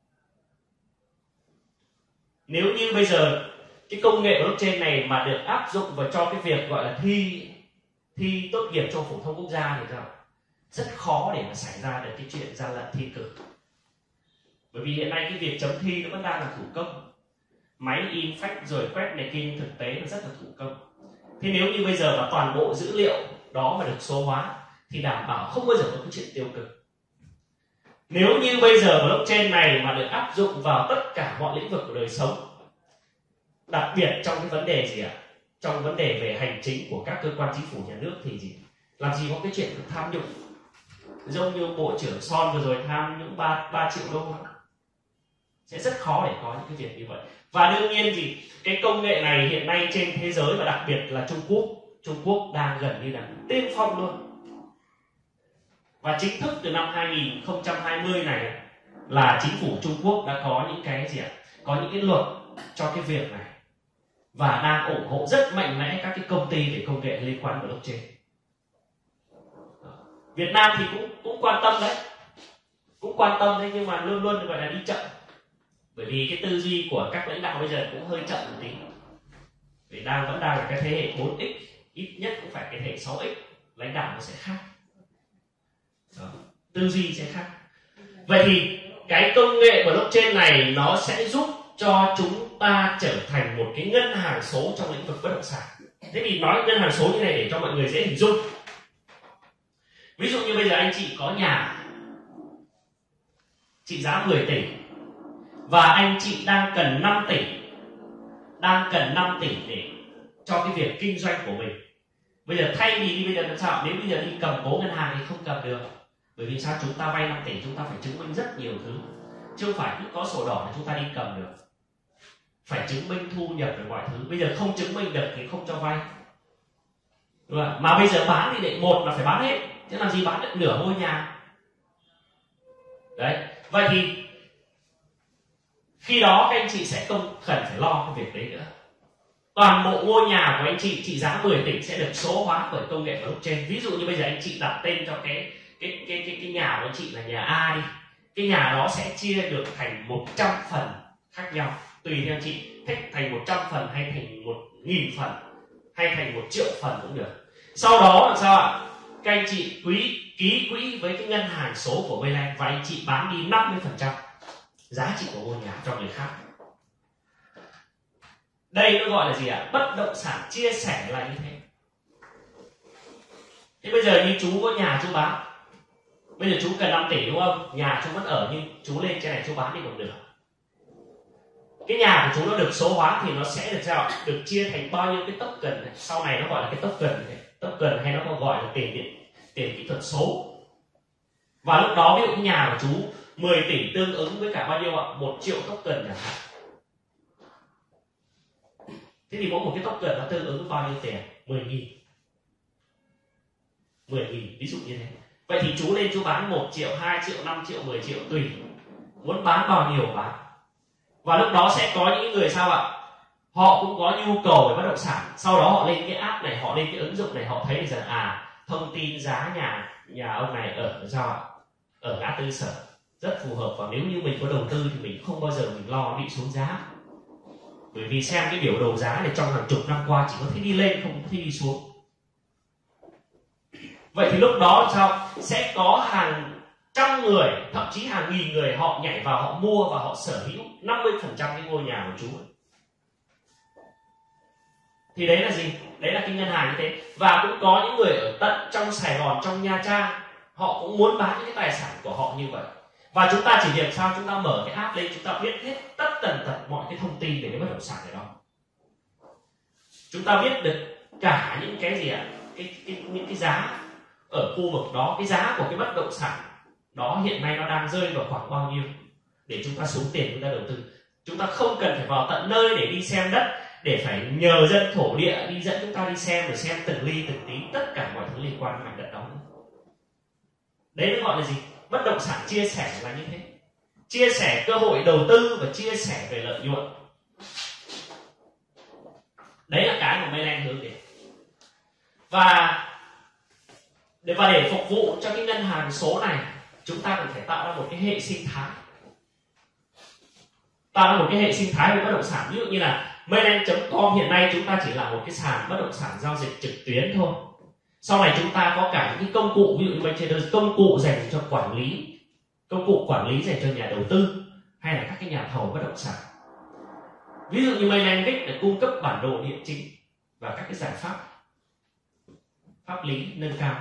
Nếu như bây giờ cái công nghệ blockchain này mà được áp dụng vào cho cái việc gọi là thi thi tốt nghiệp cho phổ thông quốc gia thì sao? Rất khó để mà xảy ra được cái chuyện gian lận thi cử. Bởi vì hiện nay cái việc chấm thi nó vẫn đang là thủ công, máy in phách rồi quét này kia, thực tế nó rất là thủ công. Thế nếu như bây giờ mà toàn bộ dữ liệu đó mà được số hóa thì đảm bảo không bao giờ có cái chuyện tiêu cực. Nếu như bây giờ blockchain này mà được áp dụng vào tất cả mọi lĩnh vực của đời sống, đặc biệt trong cái vấn đề gì ạ? Trong vấn đề về hành chính của các cơ quan chính phủ nhà nước thì gì? Làm gì có cái chuyện tham nhũng. Giống như Bộ trưởng Son vừa rồi tham nhũng ba triệu đô đó. Sẽ rất khó để có những cái việc như vậy. Và đương nhiên gì? Cái công nghệ này hiện nay trên thế giới và đặc biệt là Trung Quốc, Trung Quốc đang gần như là tiên phong luôn. Và chính thức từ năm hai nghìn không trăm hai mươi này là chính phủ Trung Quốc đã có những cái gì ạ? Có những cái luật cho cái việc này, và đang ủng hộ rất mạnh mẽ các cái công ty về công nghệ liên quan đến blockchain. Việt Nam thì cũng cũng quan tâm đấy, cũng quan tâm đấy, nhưng mà luôn luôn gọi là đi chậm, bởi vì cái tư duy của các lãnh đạo bây giờ cũng hơi chậm một tí, vì đang vẫn đang là cái thế hệ bốn x, ít nhất cũng phải cái thế hệ sáu x, lãnh đạo nó sẽ khác. Đó. Tư duy sẽ khác. Vậy thì cái công nghệ blockchain này nó sẽ giúp cho chúng ta trở thành một cái ngân hàng số trong lĩnh vực bất động sản. Thế thì nói ngân hàng số như này để cho mọi người dễ hình dung. Ví dụ như bây giờ anh chị có nhà trị giá mười tỷ và anh chị đang cần năm tỷ, đang cần năm tỷ để cho cái việc kinh doanh của mình. Bây giờ thay vì đi bây giờ làm sao? Nếu bây giờ đi cầm cố ngân hàng thì không cầm được. Bởi vì sao? Chúng ta vay năm tỷ, chúng ta phải chứng minh rất nhiều thứ, chứ không phải cứ có sổ đỏ là chúng ta đi cầm được. Phải chứng minh thu nhập và mọi thứ. Bây giờ không chứng minh được thì không cho vay, đúng không? Mà bây giờ bán thì đệ một là phải bán hết, thế làm gì bán được nửa ngôi nhà. Đấy. Vậy thì khi đó các anh chị sẽ không cần phải lo cái việc đấy nữa. Toàn bộ ngôi nhà của anh chị trị giá mười tỷ sẽ được số hóa bởi công nghệ blockchain. Ví dụ như bây giờ anh chị đặt tên cho cái cái cái cái, cái nhà của anh chị là nhà A đi, cái nhà đó sẽ chia được thành một trăm phần khác nhau, tùy theo anh chị thích thành một trăm phần hay thành một nghìn phần hay thành một triệu phần cũng được. Sau đó là sao ạ? Các anh chị quý ký quỹ với cái ngân hàng số của Mayland và anh chị bán đi năm mươi phần trăm giá trị của ngôi nhà cho người khác. Đây nó gọi là gì ạ? Bất động sản chia sẻ là như thế. Thế bây giờ như chú có nhà chú bán, bây giờ chú cần năm tỷ đúng không? Nhà chú vẫn ở nhưng chú lên trên này chú bán đi một nửa. Cái nhà của chú nó được số hóa thì nó sẽ được sao? Được chia thành bao nhiêu cái token này. Sau này nó gọi là cái token này. Token hay nó còn gọi là tiền điện, tiền kỹ thuật số. Và lúc đó ví dụ cái nhà của chú mười tỷ tương ứng với cả bao nhiêu ạ? một triệu token chẳng hạn. Thế thì mỗi một cái token nó tương ứng với bao nhiêu tiền? mười nghìn. mười nghìn, ví dụ như thế. Vậy thì chú lên chú bán một triệu, hai triệu, năm triệu, mười triệu tùy. Muốn bán bao nhiêu bán. Và lúc đó sẽ có những người sao ạ? Họ cũng có nhu cầu về bất động sản. Sau đó họ lên cái app này, họ lên cái ứng dụng này, họ thấy rằng à, thông tin giá nhà nhà ông này ở sao ạ? Ở ngã tư Sở rất phù hợp, và nếu như mình có đầu tư thì mình không bao giờ mình lo bị xuống giá. Bởi vì xem cái biểu đồ giá này trong hàng chục năm qua chỉ có thấy đi lên không có thấy đi xuống. Vậy thì lúc đó sao? Sẽ có hàng trăm người, thậm chí hàng nghìn người họ nhảy vào, họ mua và họ sở hữu năm mươi phần trăm cái ngôi nhà của chú. Thì đấy là gì? Đấy là cái ngân hàng như thế. Và cũng có những người ở tận trong Sài Gòn, trong Nha Trang, họ cũng muốn bán những cái tài sản của họ như vậy. Và chúng ta chỉ việc sao? Chúng ta mở cái app lên, chúng ta biết hết tất tần tật mọi cái thông tin về cái bất động sản này đó. Chúng ta biết được cả những cái gì ạ? Cái, cái, những cái giá ở khu vực đó, cái giá của cái bất động sản đó hiện nay nó đang rơi vào khoảng bao nhiêu để chúng ta xuống tiền chúng ta đầu tư. Chúng ta không cần phải vào tận nơi để đi xem đất, để phải nhờ dân thổ địa đi dẫn chúng ta đi xem, để xem từng ly từng tí tất cả mọi thứ liên quan đến mảnh đất đó. Đấy nó gọi là gì? Bất động sản chia sẻ là như thế. Chia sẻ cơ hội đầu tư và chia sẻ về lợi nhuận. Đấy là cái mà Mayland hướng đến. Và để, và để phục vụ cho cái ngân hàng số này, chúng ta cần phải tạo ra một cái hệ sinh thái. Tạo ra một cái hệ sinh thái về bất động sản. Ví dụ như là Mayland chấm com hiện nay chúng ta chỉ là một cái sàn bất động sản giao dịch trực tuyến thôi. Sau này chúng ta có cả những cái công cụ, ví dụ như bên trên công cụ dành cho quản lý, công cụ quản lý dành cho nhà đầu tư hay là các cái nhà thầu bất động sản. Ví dụ như Mayland Vic để cung cấp bản đồ địa chính và các cái giải pháp pháp lý nâng cao.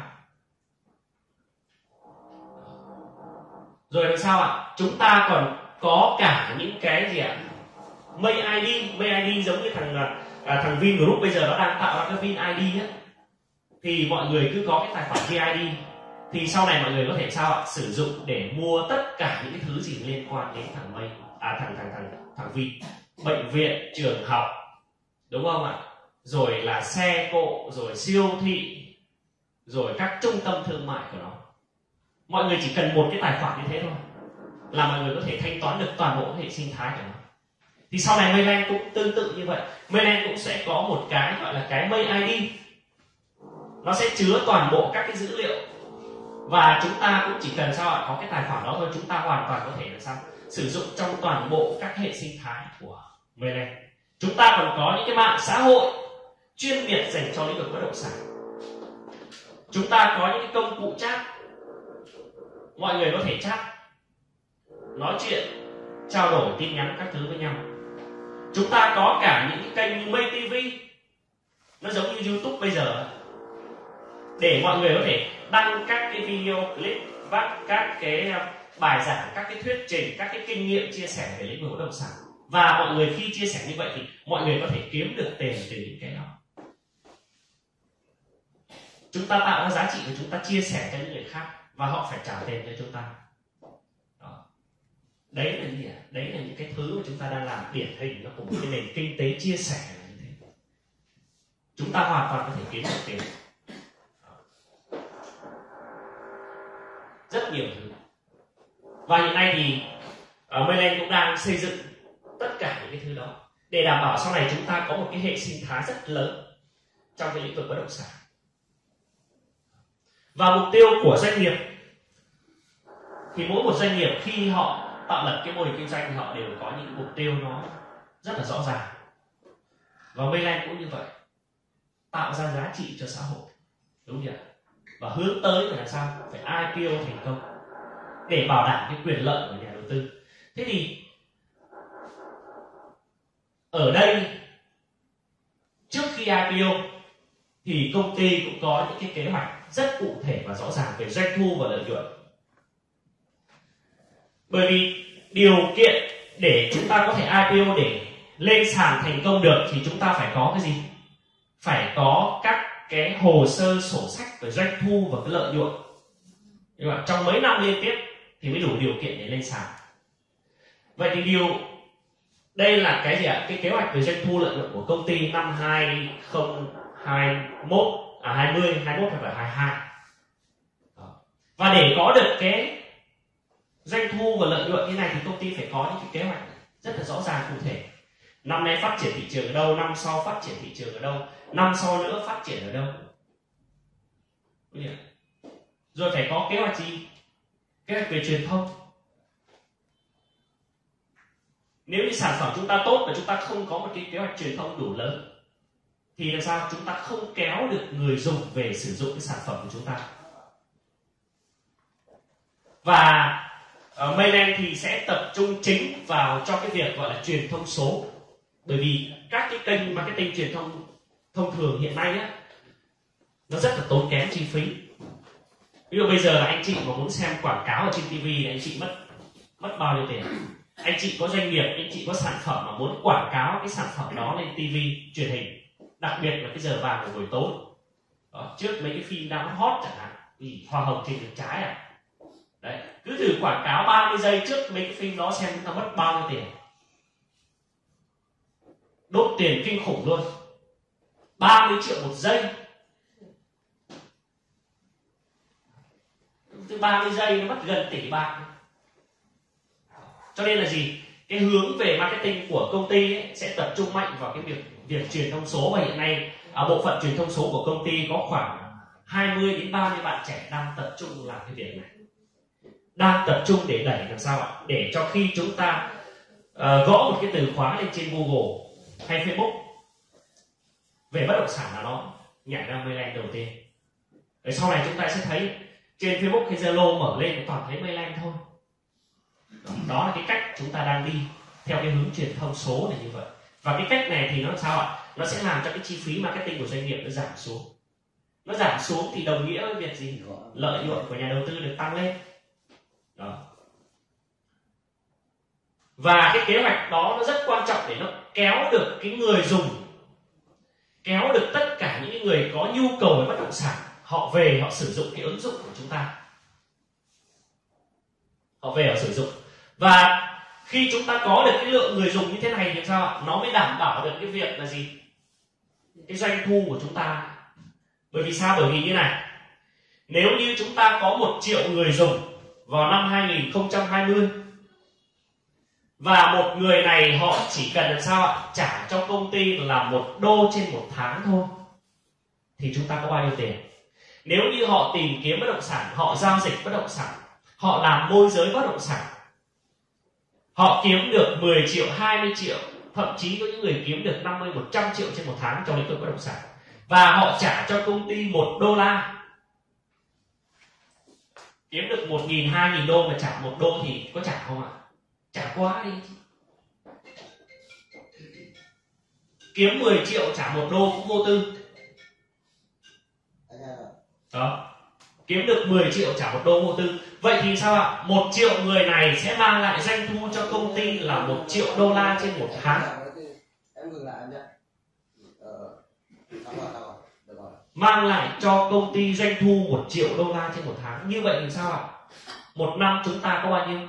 Rồi làm sao ạ? Chúng ta còn có cả những cái gì ạ? May ai đi, May ai đi giống như thằng à, thằng Vingroup bây giờ nó đang tạo ra cái Vin ai đi á. Thì mọi người cứ có cái tài khoản vê i đê thì sau này mọi người có thể sao ạ? Sử dụng để mua tất cả những cái thứ gì liên quan đến thằng May, à thằng thằng thằng thằng Vin, bệnh viện, trường học, đúng không ạ? Rồi là xe cộ, rồi siêu thị, rồi các trung tâm thương mại của nó. Mọi người chỉ cần một cái tài khoản như thế thôi là mọi người có thể thanh toán được toàn bộ hệ sinh thái của nó. Thì sau này Mayland cũng tương tự như vậy. Mayland cũng sẽ có một cái gọi là cái May ai đi. Nó sẽ chứa toàn bộ các cái dữ liệu Và chúng ta cũng chỉ cần sao ạ, có cái tài khoản đó thôi, chúng ta hoàn toàn có thể là sao sử dụng trong toàn bộ các hệ sinh thái của Mayland. Chúng ta còn có những cái mạng xã hội chuyên biệt dành cho lĩnh vực bất động sản. Chúng ta có những cái công cụ chat, mọi người có thể chat, nói chuyện, trao đổi tin nhắn các thứ với nhau. Chúng ta có cả những cái kênh như May ti vi, nó giống như YouTube bây giờ, để mọi người có thể đăng các cái video clip, phát các cái bài giảng, các cái thuyết trình, các cái kinh nghiệm chia sẻ về lĩnh vực bất động sản. Và mọi người khi chia sẻ như vậy thì mọi người có thể kiếm được tiền từ những cái đó. Chúng ta tạo ra giá trị và chúng ta chia sẻ cho những người khác và họ phải trả tiền cho chúng ta. Đó. Đấy là gì ạ? Đấy là những cái thứ mà chúng ta đang làm điển hình nó của một cái nền kinh tế chia sẻ là như thế. Chúng ta hoàn toàn có thể kiếm được tiền. Rất nhiều thứ. Và hiện nay thì uh, Mayland cũng đang xây dựng tất cả những cái thứ đó để đảm bảo sau này chúng ta có một cái hệ sinh thái rất lớn trong cái lĩnh vực bất động sản. Và mục tiêu của doanh nghiệp thì mỗi một doanh nghiệp khi họ tạo lập cái mô hình kinh doanh thì họ đều có những mục tiêu nó rất là rõ ràng. Và Mayland cũng như vậy, tạo ra giá trị cho xã hội, đúng chưa? Và hướng tới phải làm sao? Phải i pê o thành công để bảo đảm cái quyền lợi của nhà đầu tư. Thế thì ở đây trước khi i pê o thì công ty cũng có những cái kế hoạch rất cụ thể và rõ ràng về doanh thu và lợi nhuận. Bởi vì điều kiện để chúng ta có thể i pê o để lên sàn thành công được thì chúng ta phải có cái gì? Phải có các cái hồ sơ sổ sách về doanh thu và cái lợi nhuận. Nhưng mà trong mấy năm liên tiếp thì mới đủ điều kiện để lên sàn. Vậy thì điều đây là cái gì ạ? Cái kế hoạch về doanh thu lợi nhuận của công ty năm hai không hai mốt, à hai mươi, hai mươi mốt hoặc là hai mươi hai. Đó. Và để có được cái doanh thu và lợi nhuận như này thì công ty phải có những cái kế hoạch rất là rõ ràng cụ thể. Năm nay phát triển thị trường ở đâu, năm sau phát triển thị trường ở đâu, năm sau nữa phát triển ở đâu. Rồi phải có kế hoạch gì? Kế hoạch về truyền thông. Nếu như sản phẩm chúng ta tốt mà chúng ta không có một cái kế hoạch truyền thông đủ lớn thì làm sao chúng ta không kéo được người dùng về sử dụng cái sản phẩm của chúng ta. Và uh, Mayland thì sẽ tập trung chính vào cho cái việc gọi là truyền thông số. Bởi vì các cái kênh marketing truyền thông thông thường hiện nay á, nó rất là tốn kém chi phí. Ví dụ bây giờ là anh chị mà muốn xem quảng cáo ở trên ti vi thì anh chị mất mất bao nhiêu tiền? Anh chị có doanh nghiệp, anh chị có sản phẩm mà muốn quảng cáo cái sản phẩm đó lên ti vi, truyền hình, đặc biệt là cái giờ vàng của buổi tối. Đó, trước mấy cái phim đang hot chẳng hạn, vì hoa hồng trên đường trái à. Đấy, cứ thử quảng cáo ba mươi giây trước mấy cái phim đó xem chúng ta mất bao nhiêu tiền. Đốt tiền kinh khủng luôn. ba mươi triệu một giây. Từ ba mươi giây nó mất gần tỷ bạc. Cho nên là gì? Cái hướng về marketing của công ty ấy sẽ tập trung mạnh vào cái việc việc truyền thông số. Và hiện nay ở bộ phận truyền thông số của công ty có khoảng hai mươi đến ba mươi bạn trẻ đang tập trung làm cái việc này. Đang tập trung để đẩy làm sao ạ? Để cho khi chúng ta uh, gõ một cái từ khóa lên trên Google hay Facebook về bất động sản là nó nhảy ra Mayland đầu tiên. Rồi sau này chúng ta sẽ thấy trên Facebook hay Zalo mở lên toàn thấy Mayland thôi. Đó, đó là cái cách chúng ta đang đi theo cái hướng truyền thông số này như vậy. Và cái cách này thì nó sao ạ? Nó sẽ làm cho cái chi phí marketing của doanh nghiệp nó giảm xuống. Nó giảm xuống thì đồng nghĩa với việc gì? Lợi nhuận của nhà đầu tư được tăng lên. Đó. Và cái kế hoạch đó nó rất quan trọng để nó kéo được cái người dùng, kéo được tất cả những người có nhu cầu về bất động sản, họ về họ sử dụng cái ứng dụng của chúng ta. Họ về họ sử dụng. Và khi chúng ta có được cái lượng người dùng như thế này thì sao ạ? Nó mới đảm bảo được cái việc là gì? Cái doanh thu của chúng ta. Bởi vì sao? Bởi vì như này, nếu như chúng ta có một triệu người dùng vào năm hai không hai không và một người này họ chỉ cần làm sao ạ? Trả cho công ty là một đô trên một tháng thôi, thì chúng ta có bao nhiêu tiền? Nếu như họ tìm kiếm bất động sản, họ giao dịch bất động sản, họ làm môi giới bất động sản, họ kiếm được mười triệu, hai mươi triệu, thậm chí có những người kiếm được năm mươi, một trăm triệu trên một tháng trong lĩnh vực bất động sản, và họ trả cho công ty một đô la. Kiếm được một nghìn, hai nghìn đô mà trả một đô thì có trả không ạ? Trả quá đi. Kiếm mười triệu trả một đô cũng vô tư. Đó. Kiếm được mười triệu trả một đô vô tư. Vậy thì sao ạ? Một triệu người này sẽ mang lại doanh thu cho công ty là một triệu đô la trên một tháng. Em ngừng lại em nhé. Ờ, được rồi. Mang lại cho công ty doanh thu một triệu đô la trên một tháng. Như vậy thì sao ạ? Một năm chúng ta có bao nhiêu?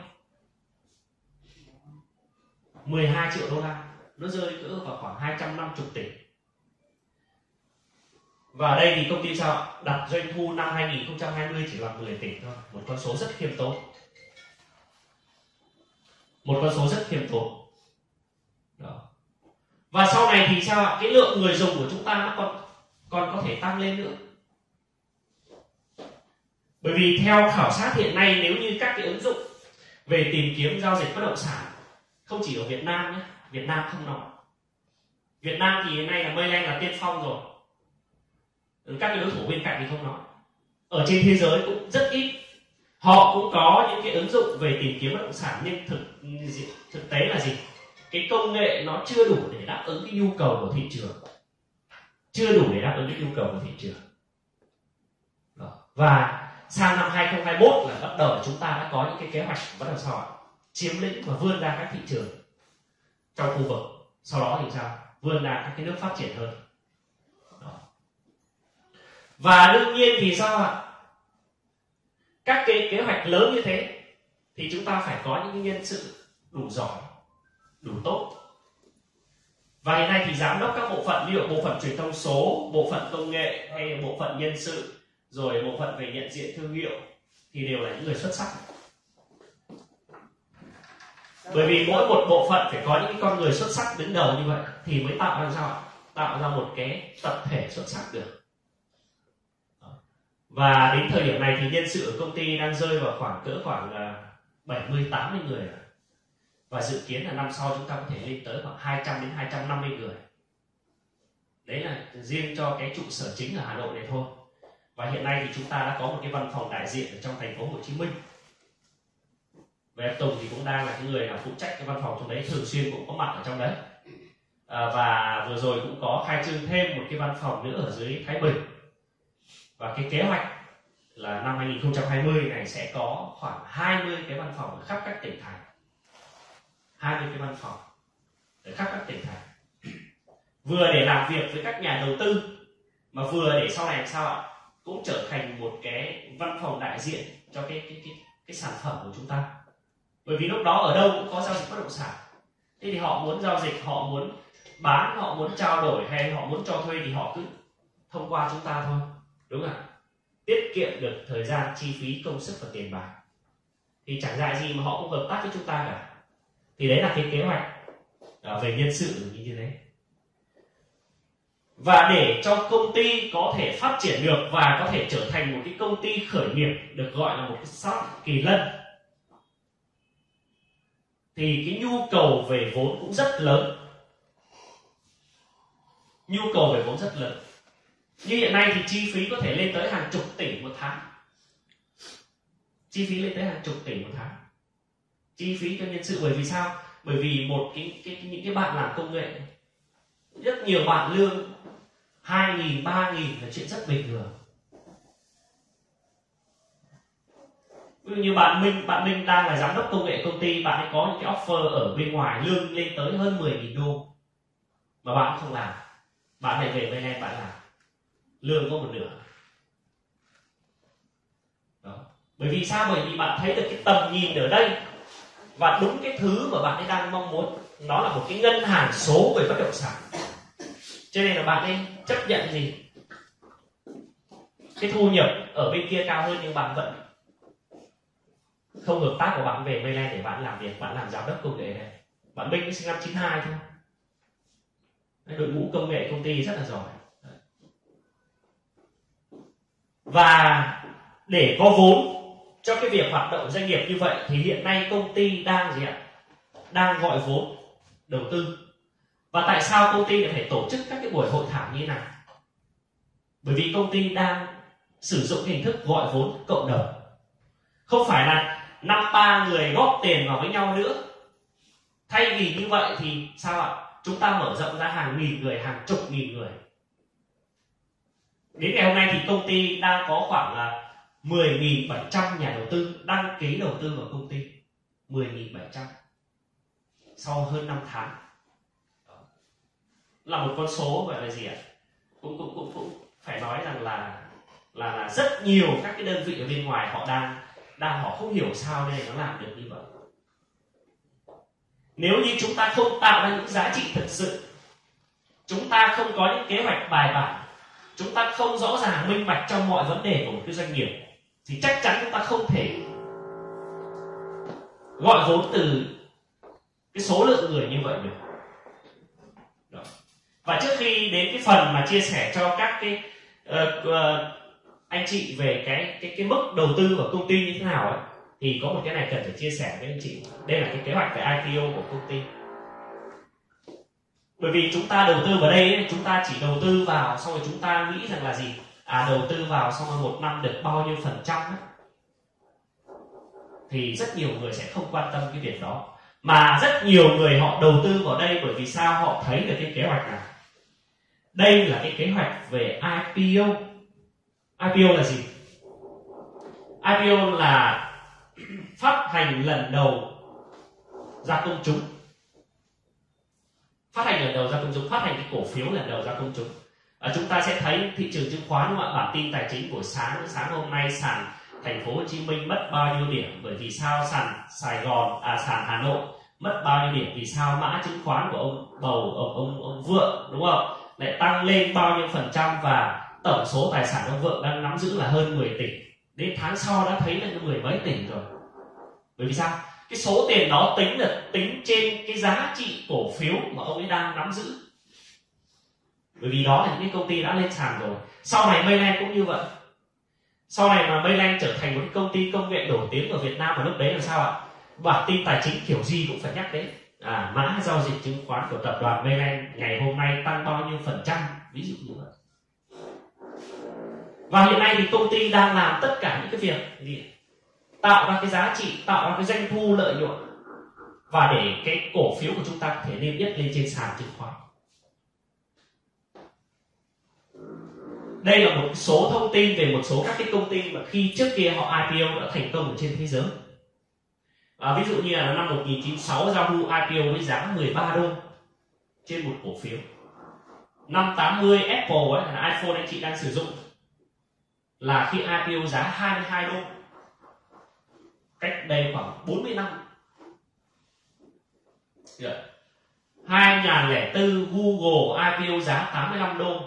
mười hai triệu đô la. Nó rơi cỡ vào khoảng hai trăm năm mươi tỷ. Và ở đây thì công ty sao ạ? Đặt doanh thu năm hai nghìn không trăm hai mươi chỉ là mười tỷ thôi. Một con số rất khiêm tốn. Một con số rất khiêm tốn. Đó. Và sau này thì sao ạ? Cái lượng người dùng của chúng ta nó còn, còn có thể tăng lên nữa. Bởi vì theo khảo sát hiện nay, nếu như các cái ứng dụng về tìm kiếm giao dịch bất động sản, không chỉ ở Việt Nam nhé, Việt Nam không nói. Việt Nam thì hiện nay là Mayland là tiên phong rồi. Các cái đối thủ bên cạnh thì không nói. Ở trên thế giới cũng rất ít. Họ cũng có những cái ứng dụng về tìm kiếm bất động sản, nhưng thực thực tế là gì? Cái công nghệ nó chưa đủ để đáp ứng cái nhu cầu của thị trường. Chưa đủ để đáp ứng cái nhu cầu của thị trường. Đó. Và sang năm hai không hai mốt là bắt đầu chúng ta đã có những cái kế hoạch bắt đầu sao ạ? Chiếm lĩnh và vươn ra các thị trường trong khu vực. Sau đó thì sao? Vươn ra các cái nước phát triển hơn. Đó. Và đương nhiên thì sao ạ? Các cái kế hoạch lớn như thế thì chúng ta phải có những nhân sự đủ giỏi, đủ tốt. Và hiện nay thì giám đốc các bộ phận, ví dụ bộ phận truyền thông số, bộ phận công nghệ hay bộ phận nhân sự, rồi bộ phận về nhận diện thương hiệu thì đều là những người xuất sắc. Bởi vì mỗi một bộ phận phải có những cái con người xuất sắc đứng đầu như vậy thì mới tạo ra sao ạ? Tạo ra một cái tập thể xuất sắc được. Và đến thời điểm này thì nhân sự ở công ty đang rơi vào khoảng cỡ khoảng bảy mươi tám mươi người. Và dự kiến là năm sau chúng ta có thể lên tới khoảng hai trăm đến hai trăm năm mươi người. Đấy là riêng cho cái trụ sở chính ở Hà Nội này thôi. Và hiện nay thì chúng ta đã có một cái văn phòng đại diện ở trong thành phố Hồ Chí Minh. Và em Tùng thì cũng đang là cái người là phụ trách cái văn phòng trong đấy, thường xuyên cũng có mặt ở trong đấy. À, và vừa rồi cũng có khai trương thêm một cái văn phòng nữa ở dưới Thái Bình. Và cái kế hoạch là năm hai nghìn không trăm hai mươi này sẽ có khoảng hai mươi cái văn phòng ở khắp các tỉnh thành. hai mươi cái văn phòng ở khắp các tỉnh thành. Vừa để làm việc với các nhà đầu tư, mà vừa để sau này làm sao ạ? Cũng trở thành một cái văn phòng đại diện cho cái, cái, cái, cái sản phẩm của chúng ta. Bởi vì lúc đó ở đâu cũng có giao dịch bất động sản. Thế thì họ muốn giao dịch, họ muốn bán, họ muốn trao đổi hay họ muốn cho thuê thì họ cứ thông qua chúng ta thôi. Đúng không ạ? Tiết kiệm được thời gian, chi phí, công sức và tiền bạc. Thì chẳng dại gì mà họ cũng hợp tác với chúng ta cả. Thì đấy là cái kế hoạch về nhân sự như thế. Và để cho công ty có thể phát triển được và có thể trở thành một cái công ty khởi nghiệp được gọi là một cái startup kỳ lân, thì cái nhu cầu về vốn cũng rất lớn. Nhu cầu về vốn rất lớn. Như hiện nay thì chi phí có thể lên tới hàng chục tỷ một tháng. Chi phí lên tới hàng chục tỷ một tháng. Chi phí cho nhân sự, bởi vì sao? Bởi vì một cái, cái những cái bạn làm công nghệ, rất nhiều bạn lương hai nghìn, ba nghìn là chuyện rất bình thường. Ví dụ như bạn Minh, bạn Minh đang là giám đốc công nghệ công ty, bạn ấy có những cái offer ở bên ngoài lương lên tới hơn mười nghìn đô mà bạn không làm. Bạn lại về bên em bạn làm, lương có một nửa. Đó. Bởi vì sao? Bởi vì bạn thấy được cái tầm nhìn ở đây và đúng cái thứ mà bạn ấy đang mong muốn. Nó là một cái ngân hàng số về bất động sản. Cho nên là bạn ấy chấp nhận gì? Cái thu nhập ở bên kia cao hơn nhưng bạn vẫn không hợp tác của bạn về Mayland để bạn làm việc, bạn làm giám đốc công nghệ này. Bạn Minh sinh năm chín hai thôi. Đội ngũ công nghệ công ty rất là giỏi. Và để có vốn cho cái việc hoạt động doanh nghiệp như vậy thì hiện nay công ty đang gì ạ? Đang gọi vốn đầu tư. Và tại sao công ty lại phải tổ chức các cái buổi hội thảo như thế này? Bởi vì công ty đang sử dụng hình thức gọi vốn cộng đồng. Không phải là năm ba người góp tiền vào với nhau nữa. Thay vì như vậy thì sao ạ? Chúng ta mở rộng ra hàng nghìn người, hàng chục nghìn người. Đến ngày hôm nay thì công ty đang có khoảng là mười nghìn bảy trăm nhà đầu tư đăng ký đầu tư vào công ty. mười nghìn bảy trăm sau hơn năm tháng. Là một con số gọi là gì ạ? Cũng, cũng, cũng, cũng phải nói rằng là, là là rất nhiều các cái đơn vị ở bên ngoài họ đang đang họ không hiểu sao nên nó làm được như vậy. Nếu như chúng ta không tạo ra những giá trị thực sự, chúng ta không có những kế hoạch bài bản, chúng ta không rõ ràng minh bạch trong mọi vấn đề của một cái doanh nghiệp, thì chắc chắn chúng ta không thể gọi vốn từ cái số lượng người như vậy được. Đó. Và trước khi đến cái phần mà chia sẻ cho các cái uh, uh, anh chị về cái cái cái mức đầu tư của công ty như thế nào ấy, thì có một cái này cần phải chia sẻ với anh chị. Đây là cái kế hoạch về i pê o của công ty. Bởi vì chúng ta đầu tư vào đây ấy, chúng ta chỉ đầu tư vào xong rồi chúng ta nghĩ rằng là gì? À, đầu tư vào xong rồi một năm được bao nhiêu phần trăm ấy. Thì rất nhiều người sẽ không quan tâm cái việc đó. Mà rất nhiều người họ đầu tư vào đây bởi vì sao? Họ thấy được cái kế hoạch này. Đây là cái kế hoạch về i pê o. i pê o là gì? i pê o là phát hành lần đầu ra công chúng. Phát hành lần đầu ra công chúng, phát hành cái cổ phiếu lần đầu ra công chúng. À, chúng ta sẽ thấy thị trường chứng khoán, đúng không ạ? Bản tin tài chính buổi sáng sáng hôm nay sàn Thành phố Hồ Chí Minh mất bao nhiêu điểm? Bởi vì sao? Sàn Sài Gòn, à sàn Hà Nội mất bao nhiêu điểm? Vì sao? Mã chứng khoán của ông Bầu, ông ông ông Vượng, đúng không? Lại tăng lên bao nhiêu phần trăm và tổng số tài sản ông Vượng đang nắm giữ là hơn mười tỷ. Đến tháng sau đã thấy là mười mấy tỷ rồi. Bởi vì sao? Cái số tiền đó tính được tính trên cái giá trị cổ phiếu mà ông ấy đang nắm giữ. Bởi vì đó là những cái công ty đã lên sàn rồi. Sau này Mayland cũng như vậy. Sau này mà Mayland trở thành một cái công ty công nghệ nổi tiếng ở Việt Nam, và lúc đấy là sao ạ? Bản tin tài chính kiểu gì cũng phải nhắc đến. À, mã giao dịch chứng khoán của tập đoàn Mayland ngày hôm nay tăng bao nhiêu phần trăm, ví dụ như vậy. Và hiện nay thì công ty đang làm tất cả những cái việc gì? Tạo ra cái giá trị, tạo ra cái doanh thu lợi nhuận, và để cái cổ phiếu của chúng ta có thể niêm yết lên trên sàn chứng khoán. Đây là một số thông tin về một số các cái công ty mà khi trước kia họ i pê o đã thành công ở trên thế giới. À, ví dụ như là năm một nghìn chín trăm chín mươi sáu Yahoo i pê o với giá mười ba đô trên một cổ phiếu. Năm tám mươi Apple ấy, là iPhone anh chị đang sử dụng, là khi i pê o giá hai mươi hai đô. Cách đây khoảng bốn mươi năm. hai nghìn không trăm lẻ bốn Google i pê o giá tám mươi lăm đô.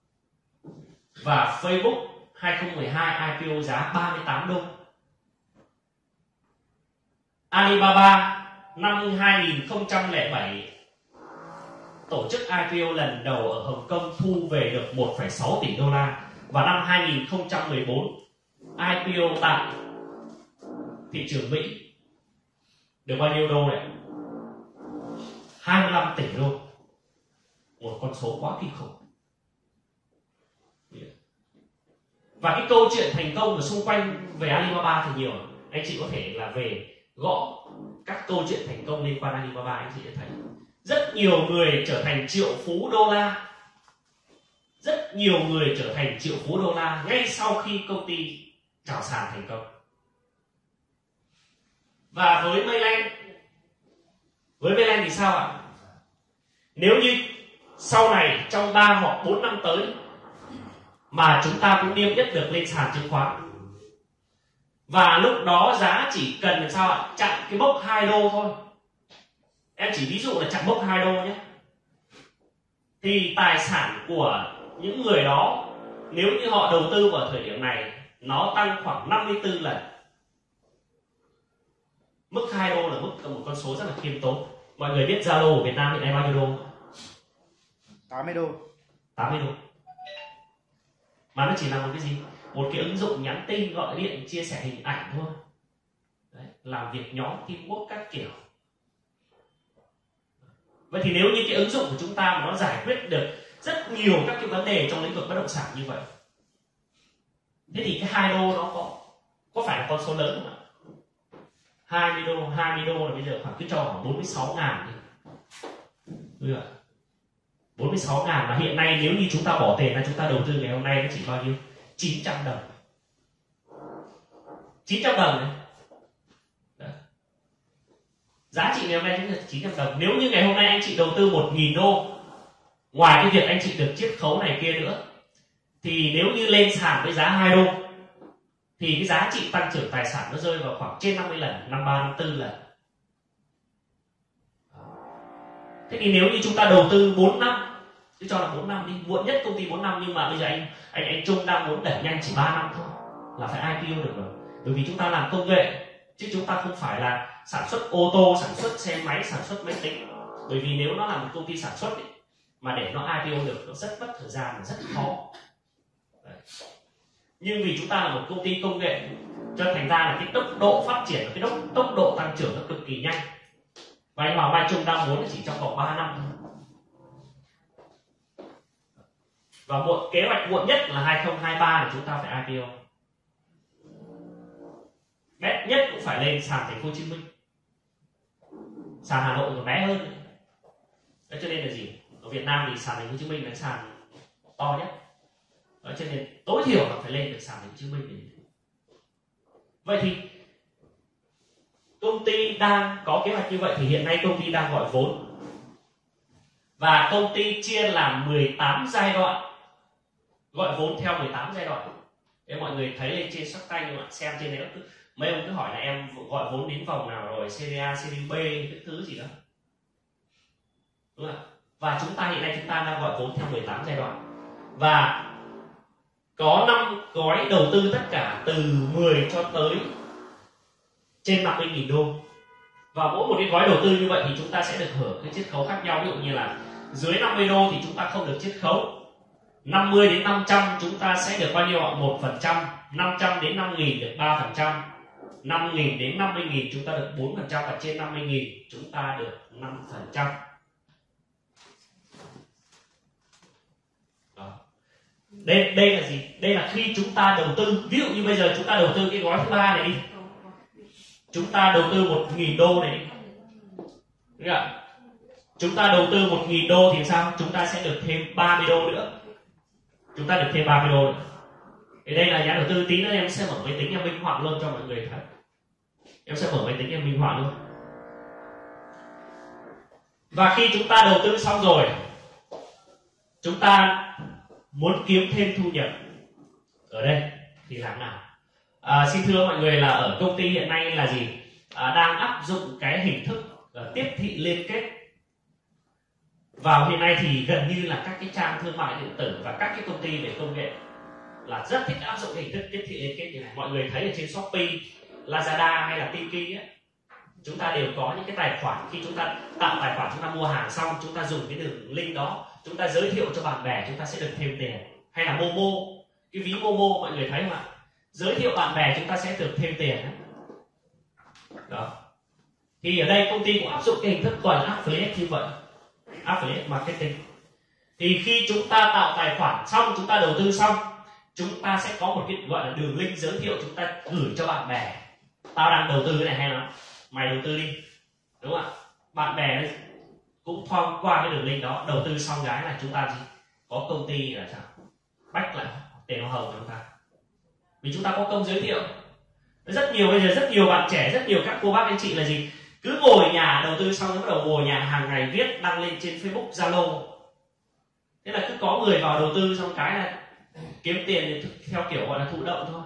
Và Facebook hai không một hai i pê o giá ba mươi tám đô. Alibaba năm hai nghìn không trăm lẻ bảy tổ chức i pê o lần đầu ở Hồng Kông, thu về được một phẩy sáu tỷ đô la. Và năm hai nghìn không trăm mười bốn i pê o tại thị trường Mỹ được bao nhiêu đô đấy? hai mươi lăm tỷ đô. Một con số quá kinh khủng. Và cái câu chuyện thành công ở xung quanh về Alibaba thì nhiều. Anh chị có thể là về gõ các câu chuyện thành công liên quan Alibaba, anh chị sẽ thấy rất nhiều người trở thành triệu phú đô la. Rất nhiều người trở thành triệu phú đô la ngay sau khi công ty chào sàn thành công. Và với Mayland, với Mayland thì sao ạ? Nếu như sau này trong ba hoặc bốn năm tới mà chúng ta cũng niêm yết được lên sàn chứng khoán, và lúc đó giá chỉ cần làm sao ạ? Chặn cái mốc hai đô thôi. Em chỉ ví dụ là chặn mốc hai đô nhé. Thì tài sản của những người đó, nếu như họ đầu tư vào thời điểm này, nó tăng khoảng năm mươi tư lần. Mức hai đô là mức một con số rất là khiêm tốn. Mọi người biết Zalo ở Việt Nam hiện nay bao nhiêu đô? tám mươi đô. tám mươi đô. Mà nó chỉ là một cái gì? một cái ứng dụng nhắn tin, gọi điện, chia sẻ hình ảnh thôi. Đấy, làm việc nhóm, teamwork các kiểu. Vậy thì nếu như cái ứng dụng của chúng ta mà nó giải quyết được rất nhiều các cái vấn đề trong lĩnh vực bất động sản như vậy, thế thì cái hai đô nó có có phải là con số lớn không ạ? hai mươi đô, hai mươi đô là bây giờ khoảng cứ cho khoảng bốn mươi sáu ngàn đi. Được ạ. bốn mươi sáu ngàn mà hiện nay nếu như chúng ta bỏ tiền ra chúng ta đầu tư ngày hôm nay nó chỉ bao nhiêu? chín trăm đồng. chín trăm đồng này. Đấy. Giá trị ngày hôm nay chúng ta chín trăm đồng. Nếu như ngày hôm nay anh chị đầu tư một nghìn đô, ngoài cái việc anh chị được chiết khấu này kia nữa, thì nếu như lên sàn với giá hai đô thì cái giá trị tăng trưởng tài sản nó rơi vào khoảng trên năm mươi lần, năm mươi ba, năm mươi tư lần. Thế thì nếu như chúng ta đầu tư bốn năm, cứ cho là bốn năm đi, muộn nhất công ty bốn năm, nhưng mà bây giờ anh anh anh Trung đang muốn đẩy nhanh chỉ ba năm thôi là phải i pê o được rồi. Bởi vì chúng ta làm công nghệ chứ chúng ta không phải là sản xuất ô tô, sản xuất xe máy, sản xuất máy tính. Bởi vì nếu nó là một công ty sản xuất ấy, mà để nó i pê o được nó rất mất thời gian và rất khó. Đấy. Nhưng vì chúng ta là một công ty công nghệ cho thành ra là cái tốc độ phát triển, cái tốc, tốc độ tăng trưởng nó cực kỳ nhanh. Và anh Hoàng Mai Trung đang muốn chỉ trong vòng ba năm thôi. Và một kế hoạch muộn nhất là hai không hai ba là chúng ta phải i pê o. Bé nhất cũng phải lên sàn thành phố Hồ Chí Minh. Sàn Hà Nội còn bé hơn. Đấy, cho nên là gì? Ở Việt Nam thì sàn thành phố Hồ Chí Minh là sàn to nhất. Đấy, cho nên tối thiểu là phải lên được sàn thành phố Hồ Chí Minh để... Vậy thì công ty đang có kế hoạch như vậy thì hiện nay công ty đang gọi vốn. Và công ty chia làm mười tám giai đoạn. Gọi vốn theo mười tám giai đoạn. Để mọi người thấy lên trên sắc tay, bạn xem trên đấy, mấy ông cứ hỏi là em gọi vốn đến vòng nào rồi, series A, series B, cái thứ gì đó. Đúng không? Và chúng ta hiện nay chúng ta đang gọi vốn theo mười tám giai đoạn. Và có năm gói đầu tư tất cả từ mười cho tới trên năm mươi nghìn đô. Và mỗi một cái gói đầu tư như vậy thì chúng ta sẽ được hưởng cái chiết khấu khác nhau. Ví dụ như là dưới năm mươi đô thì chúng ta không được chiết khấu. năm mươi đến năm trăm chúng ta sẽ được bao nhiêu ạ? một phần trăm. năm trăm đến năm nghìn được ba phần trăm. năm nghìn đến năm mươi nghìn chúng ta được bốn phần trăm. Và trên năm mươi nghìn chúng ta được năm phần trăm. Đây, đây là gì? Đây là khi chúng ta đầu tư. Ví dụ như bây giờ chúng ta đầu tư cái gói thứ ba này đi. Chúng ta đầu tư một nghìn đô này đi. Đúng không? Chúng ta đầu tư một nghìn đô thì sao? Chúng ta sẽ được thêm ba mươi đô nữa. Chúng ta được thêm ba mươi đô nữa. Thì đây là giá đầu tư. Tí nữa em sẽ mở máy tính em minh họa luôn cho mọi người thấy. Em sẽ mở máy tính em minh họa luôn. Và khi chúng ta đầu tư xong rồi, chúng ta muốn kiếm thêm thu nhập ở đây thì làm nào? À, xin thưa mọi người là ở công ty hiện nay là gì? À, đang áp dụng cái hình thức uh, tiếp thị liên kết. Vào hiện nay thì gần như là các cái trang thương mại điện tử và các cái công ty về công nghệ là rất thích áp dụng cái hình thức tiếp thị liên kết như này. Mọi người thấy ở trên Shopee, Lazada hay là Tiki ấy, chúng ta đều có những cái tài khoản. Khi chúng ta tạo tài khoản, chúng ta mua hàng xong, chúng ta dùng cái đường link đó, chúng ta giới thiệu cho bạn bè, chúng ta sẽ được thêm tiền. Hay là Momo, cái ví Momo mọi người thấy không ạ? Giới thiệu bạn bè chúng ta sẽ được thêm tiền. Đó. Thì ở đây công ty cũng áp dụng cái hình thức gọi là affiliate như vậy. Affiliate marketing. Thì khi chúng ta tạo tài khoản xong, chúng ta đầu tư xong, chúng ta sẽ có một cái gọi là đường link giới thiệu, chúng ta gửi cho bạn bè. Tao đang đầu tư cái này hay lắm, mày đầu tư đi. Đúng không ạ? Bạn bè cũng thông qua cái đường link đó, đầu tư xong cái là chúng ta gì? Có công ty là sao? Bách lại tiền hoa hồng của chúng ta. Vì chúng ta có công giới thiệu. Rất nhiều bây giờ rất nhiều bạn trẻ, rất nhiều các cô bác anh chị là gì? Cứ ngồi nhà đầu tư xong bắt đầu ngồi nhà hàng ngày viết đăng lên trên Facebook, Zalo. Thế là cứ có người vào đầu tư xong cái là kiếm tiền theo kiểu gọi là thụ động thôi.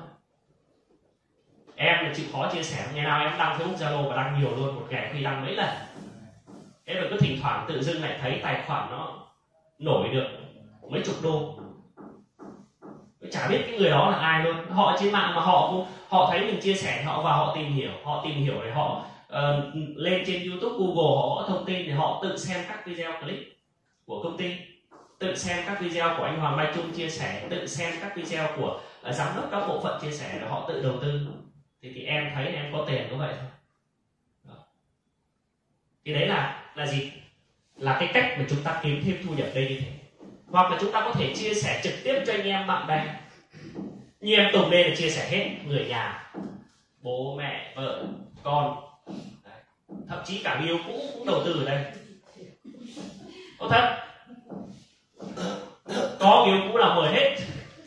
Em là chịu khó chia sẻ, ngày nào em đăng Facebook, Zalo và đăng nhiều luôn, một ngày khi đăng mấy lần. Thế mà cứ thỉnh thoảng tự dưng lại thấy tài khoản nó nổi được mấy chục đô. Chả biết cái người đó là ai luôn. Họ trên mạng mà họ họ thấy mình chia sẻ, họ vào họ tìm hiểu, họ tìm hiểu để họ uh, lên trên YouTube, Google họ gõ thông tin để họ tự xem các video clip của công ty, tự xem các video của anh Hoàng Mai Trung chia sẻ, tự xem các video của uh, giám đốc các bộ phận chia sẻ là họ tự đầu tư, thì thì em thấy em có tiền có vậy thôi. Đó. Thì đấy là là gì? Là cái cách mà chúng ta kiếm thêm thu nhập đây như thế. Hoặc là chúng ta có thể chia sẻ trực tiếp cho anh em bạn bè. Như em Tùng đây là chia sẻ hết người nhà, bố mẹ, vợ, con. Đấy. Thậm chí cả người yêu cũ cũng đầu tư ở đây. Có thật. Có người yêu cũ là mời hết.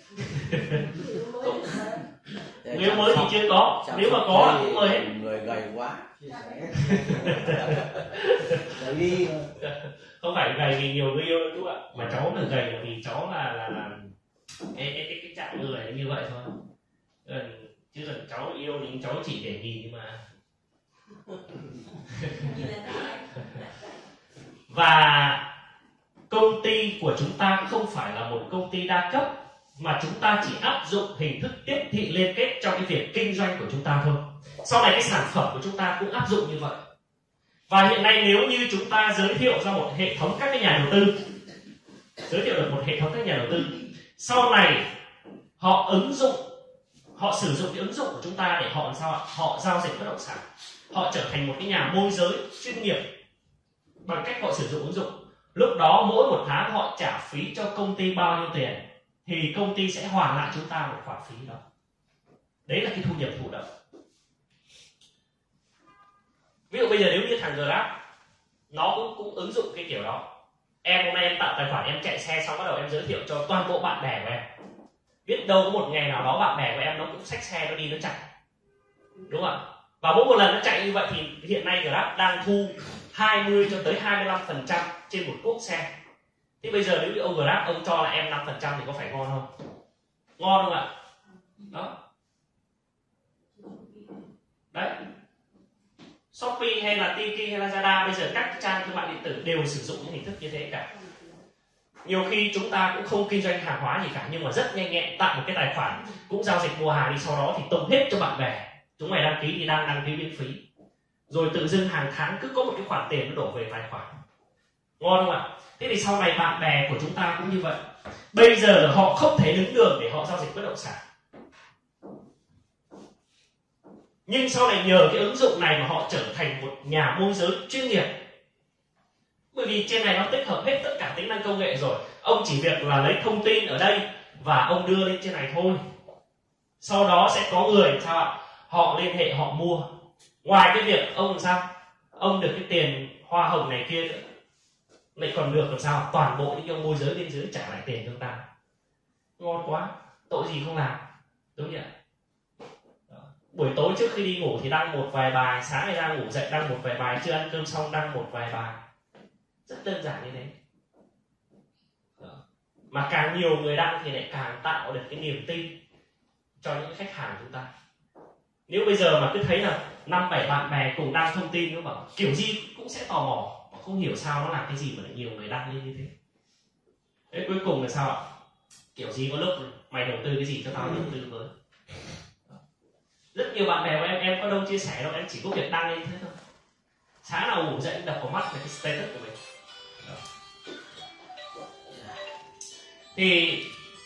Người yêu mới thì chưa có. Nếu mà có cũng mời hết. Người gầy quá. Gầy không phải gầy vì nhiều người yêu đâu chú ạ, mà cháu là gầy là vì cháu là là, là cái cái cái, cái trạng người là như vậy thôi. Gần chứ gần cháu yêu thì cháu chỉ để nhìn nhưng mà và công ty của chúng ta không phải là một công ty đa cấp, mà chúng ta chỉ áp dụng hình thức tiếp thị liên kết trong cái việc kinh doanh của chúng ta thôi. Sau này cái sản phẩm của chúng ta cũng áp dụng như vậy. Và hiện nay nếu như chúng ta giới thiệu ra một hệ thống các cái nhà đầu tư, giới thiệu được một hệ thống các nhà đầu tư, sau này họ ứng dụng, họ sử dụng cái ứng dụng của chúng ta để họ làm sao ạ? Họ giao dịch bất động sản, họ trở thành một cái nhà môi giới chuyên nghiệp bằng cách họ sử dụng ứng dụng. Lúc đó mỗi một tháng họ trả phí cho công ty bao nhiêu tiền thì công ty sẽ hoàn lại chúng ta một khoản phí đó. Đấy là cái thu nhập thụ động. Ví dụ bây giờ nếu như thằng Grab nó cũng, cũng ứng dụng cái kiểu đó. Em hôm nay em tạo tài khoản, em chạy xe xong bắt đầu em giới thiệu cho toàn bộ bạn bè của em. Biết đâu có một ngày nào đó bạn bè của em nó cũng xách xe nó đi nó chạy. Đúng không ạ? Và mỗi một lần nó chạy như vậy thì hiện nay Grab đang thu hai mươi cho tới hai mươi lăm phần trăm trên một cuốc xe. Thì bây giờ nếu như ông Grab ông cho là em năm phần trăm thì có phải ngon không? Ngon không ạ? Đó. Đấy. Shopee hay là Tiki hay là Lazada, bây giờ các trang thương mại điện tử đều sử dụng những hình thức như thế cả. Nhiều khi chúng ta cũng không kinh doanh hàng hóa gì cả, nhưng mà rất nhanh nhẹn tạo một cái tài khoản cũng giao dịch mua hàng đi, sau đó thì tung hết cho bạn bè. Chúng mày đăng ký thì đang đăng ký miễn phí. Rồi tự dưng hàng tháng cứ có một cái khoản tiền nó đổ về tài khoản. Ngon không ạ? Thế thì sau này bạn bè của chúng ta cũng như vậy. Bây giờ họ không thể đứng đường để họ giao dịch bất động sản. Nhưng sau này nhờ cái ứng dụng này mà họ trở thành một nhà môi giới chuyên nghiệp. Bởi vì trên này nó tích hợp hết tất cả tính năng công nghệ rồi. Ông chỉ việc là lấy thông tin ở đây và ông đưa lên trên này thôi. Sau đó sẽ có người sao ạ? Họ liên hệ họ mua. Ngoài cái việc ông làm sao? Ông được cái tiền hoa hồng này kia nữa, lại còn được làm sao? Toàn bộ những ông môi giới bên dưới trả lại tiền cho chúng ta. Ngon quá. Tội gì không làm. Đúng nhỉ? Buổi tối trước khi đi ngủ thì đăng một vài bài, sáng ngày ra ngủ dậy đăng một vài bài, chưa ăn cơm xong đăng một vài bài. Rất đơn giản như thế. Đó. Mà càng nhiều người đăng thì lại càng tạo được cái niềm tin cho những khách hàng của chúng ta. Nếu bây giờ mà cứ thấy là năm bảy bạn bè cùng đăng thông tin, nó bảo kiểu gì cũng sẽ tò mò, không hiểu sao nó làm cái gì mà lại nhiều người đăng lên như thế. Thế cuối cùng là sao ạ? Kiểu gì có lúc mày đầu tư cái gì cho tao đầu tư với. Rất nhiều bạn bè của em, em có đâu chia sẻ đâu, em chỉ có việc đăng lên thế thôi. Sáng nào ngủ dậy đập vào mắt là cái status của mình. Đó. Thì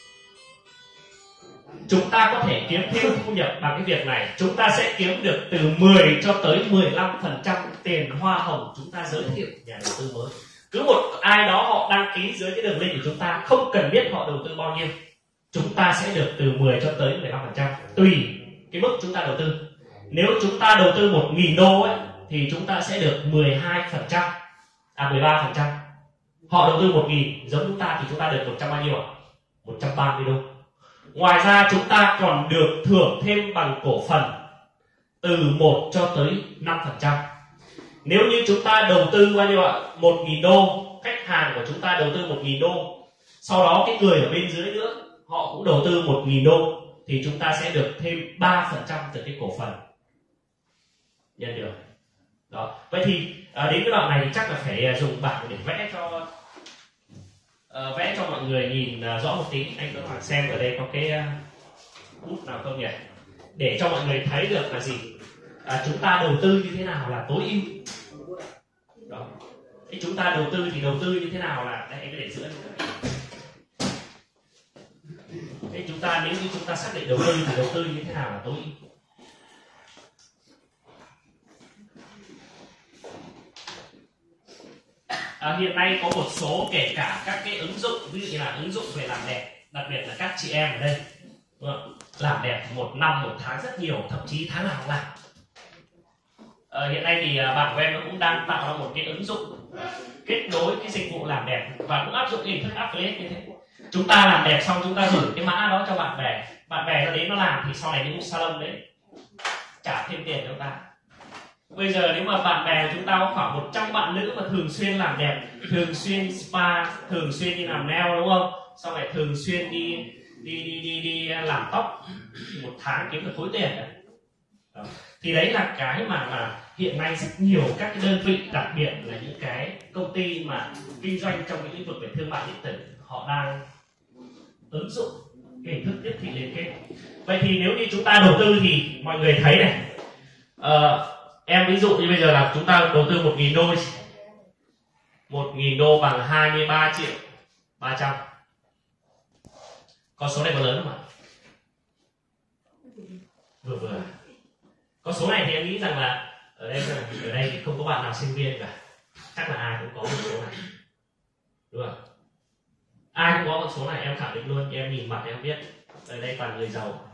chúng ta có thể kiếm thêm thu nhập bằng cái việc này. Chúng ta sẽ kiếm được từ mười cho tới mười lăm phần trăm tiền hoa hồng chúng ta giới thiệu nhà đầu tư mới. Cứ một ai đó họ đăng ký dưới cái đường link của chúng ta, không cần biết họ đầu tư bao nhiêu, chúng ta sẽ được từ mười cho tới mười lăm phần trăm tùy cái mức chúng ta đầu tư. Nếu chúng ta đầu tư một nghìn đô ấy, thì chúng ta sẽ được mười hai phần trăm, à mười ba phần trăm. Họ đầu tư một nghìn giống chúng ta thì chúng ta được một trăm bao nhiêu ạ? một trăm ba mươi đô. Ngoài ra chúng ta còn được thưởng thêm bằng cổ phần từ một cho tới năm phần trăm. Nếu như chúng ta đầu tư bao nhiêu ạ? một nghìn đô, khách hàng của chúng ta đầu tư một nghìn đô, sau đó cái người ở bên dưới nữa họ cũng đầu tư một nghìn đô, thì chúng ta sẽ được thêm ba phần trăm từ cái cổ phần nhận được. Đó. Vậy thì à, đến cái đoạn này thì chắc là phải dùng bảng để vẽ cho uh, vẽ cho mọi người nhìn uh, rõ một tí. Anh có thể xem ở đây có cái uh, bút nào không nhỉ? Để cho mọi người thấy được là gì? À, chúng ta đầu tư như thế nào là tối ưu. Đó. Thế chúng ta đầu tư thì đầu tư như thế nào là đây, anh cứ để giữa này. Thế chúng ta nếu như chúng ta xác định đầu tư thì đầu tư như thế nào là tối ưu? À, hiện nay có một số kể cả các cái ứng dụng, ví dụ như là ứng dụng về làm đẹp, đặc biệt là các chị em ở đây, đúng không? Làm đẹp một năm một tháng rất nhiều, thậm chí tháng nào cũng làm. À, hiện nay thì bạn của em cũng đang tạo ra một cái ứng dụng kết nối cái dịch vụ làm đẹp và cũng áp dụng hình thức affiliate như thế. Chúng ta làm đẹp xong chúng ta gửi cái mã đó cho bạn bè, bạn bè nó đến nó làm thì sau này những salon đấy trả thêm tiền cho chúng ta. Bây giờ nếu mà bạn bè chúng ta có khoảng một trăm bạn nữ mà thường xuyên làm đẹp, thường xuyên spa, thường xuyên đi làm nail, đúng không? Sau này thường xuyên đi đi đi đi, đi làm tóc, một tháng kiếm được khối tiền đấy. Đó. Thì đấy là cái mà mà hiện nay rất nhiều các cái đơn vị, đặc biệt là những cái công ty mà kinh doanh trong những lĩnh vực về thương mại điện tử, họ đang ứng dụng cái hình thức tiếp thị liên kết. Vậy thì nếu như chúng ta đầu tư thì mọi người thấy này, uh, em ví dụ như bây giờ là chúng ta đầu tư một nghìn đô, một nghìn đô bằng hai mươi ba triệu ba trăm. Con số này có lớn không ạ? Vừa vừa. Con số này thì em nghĩ rằng là ở đây ở đây thì không có bạn nào sinh viên cả, chắc là ai cũng có con số này, đúng không? Ai cũng có con số này, em khẳng định luôn, em nhìn mặt em biết ở đây toàn người giàu.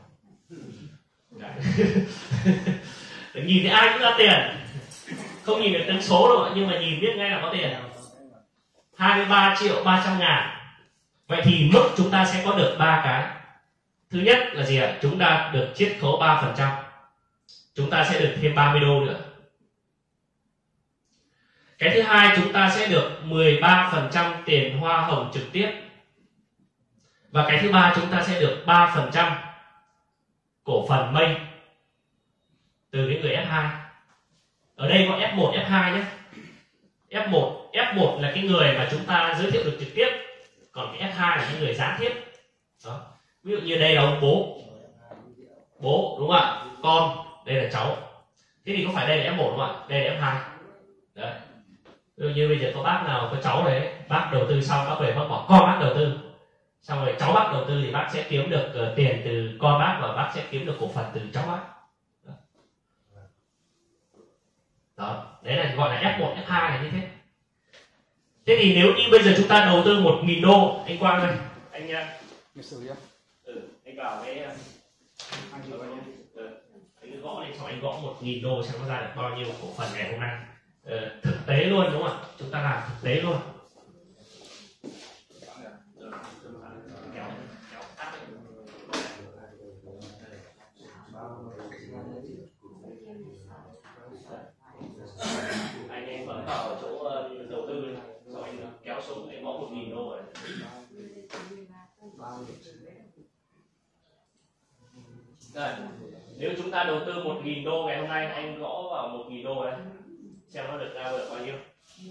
Nhìn thấy ai cũng ra tiền, không nhìn được từng số đâu, nhưng mà nhìn biết ngay là có tiền. Hai mươi ba triệu ba trăm ngàn. Vậy thì mức chúng ta sẽ có được ba cái. Thứ nhất là gì ạ? Chúng ta được chiết khấu ba phần trăm, chúng ta sẽ được thêm ba mươi đô nữa. Cái thứ hai, chúng ta sẽ được mười ba phần trăm tiền hoa hồng trực tiếp. Và cái thứ ba, chúng ta sẽ được ba phần trăm cổ phần mây từ cái người ép hai. Ở đây có ép một, ép hai nhé. ép một, ép một là cái người mà chúng ta giới thiệu được trực tiếp, còn cái ép hai là cái người gián tiếp. Đó. Ví dụ như đây là ông bố, bố đúng không ạ? Con, đây là cháu. Thế thì có phải đây là ép một đúng không ạ? Đây là ép hai. Đấy. Ví dụ như bây giờ có bác nào có cháu đấy, bác đầu tư xong bác về bác bỏ con bác đầu tư, xong rồi cháu bác đầu tư thì bác sẽ kiếm được uh, tiền từ con bác và bác sẽ kiếm được cổ phần từ cháu bác. Đó. Đó, đấy là gọi là ép một, ép hai là như thế. Thế thì nếu như bây giờ chúng ta đầu tư một nghìn đô, anh Quang ơi, anh uh, ừ, anh vào cái uh, anh, ừ, anh gõ lên, xong anh gõ một nghìn đô xem nó ra được bao nhiêu cổ phần ngày hôm nay. Ừ, thực tế luôn đúng không ạ? Chúng ta làm thực tế luôn. Anh em vẫn vào chỗ uh, đầu tư, rồi anh kéo xuống để gõ một nghìn đô rồi. Đây, nếu chúng ta đầu tư một nghìn đô ngày hôm nay, anh gõ vào một nghìn đô đấy, xem nó được ra được bao nhiêu.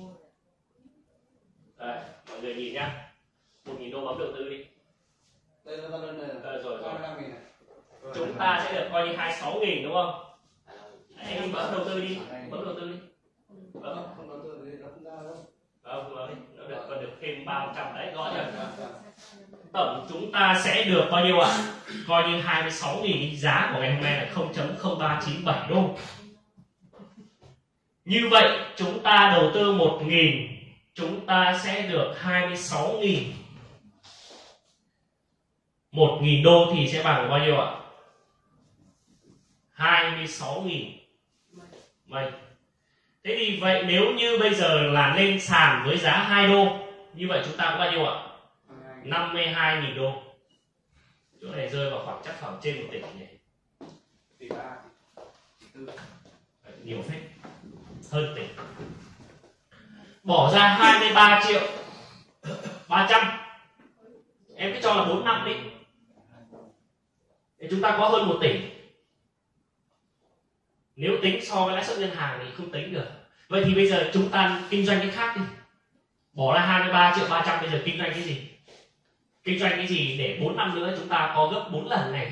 Đây, mọi người nhìn nhá, một nghìn đô bấm đầu tư đi. Đây là đơn này. Ờ, rồi rồi. Chúng ta sẽ được coi như hai mươi sáu nghìn đúng không? Anh bấm đầu tư đi, bấm đầu tư đi. Bấm. Không đầu tư thì nó không ra đâu. Không, bấm đi, nó được, còn được thêm ba phần trăm đấy, gõ chưa? Tổng chúng ta sẽ được bao nhiêu ạ? À? Coi như hai mươi sáu nghìn, giá của ngày hôm nay là không phẩy không ba chín bảy đô. Như vậy chúng ta đầu tư một nghìn, chúng ta sẽ được hai mươi sáu nghìn. một nghìn đô thì sẽ bằng bao nhiêu ạ? hai mươi sáu nghìn. Vậy. Thế thì vậy nếu như bây giờ là lên sàn với giá hai đô, như vậy chúng ta có bao nhiêu ạ? năm mươi hai nghìn đô. Chỗ này rơi vào khoảng chắc khoảng trên một tỷ nhỉ? Tỷ ba. Nhiều phết. Hơn tỷ. Bỏ ra hai mươi ba triệu ba trăm. Em cứ cho là bốn năm đi. Thì chúng ta có hơn một tỷ. Nếu tính so với lãi suất ngân hàng thì không tính được. Vậy thì bây giờ chúng ta kinh doanh cái khác đi. Bỏ ra hai mươi ba triệu ba trăm, bây giờ kinh doanh cái gì? Kinh doanh cái gì để bốn năm nữa chúng ta có gấp bốn lần này?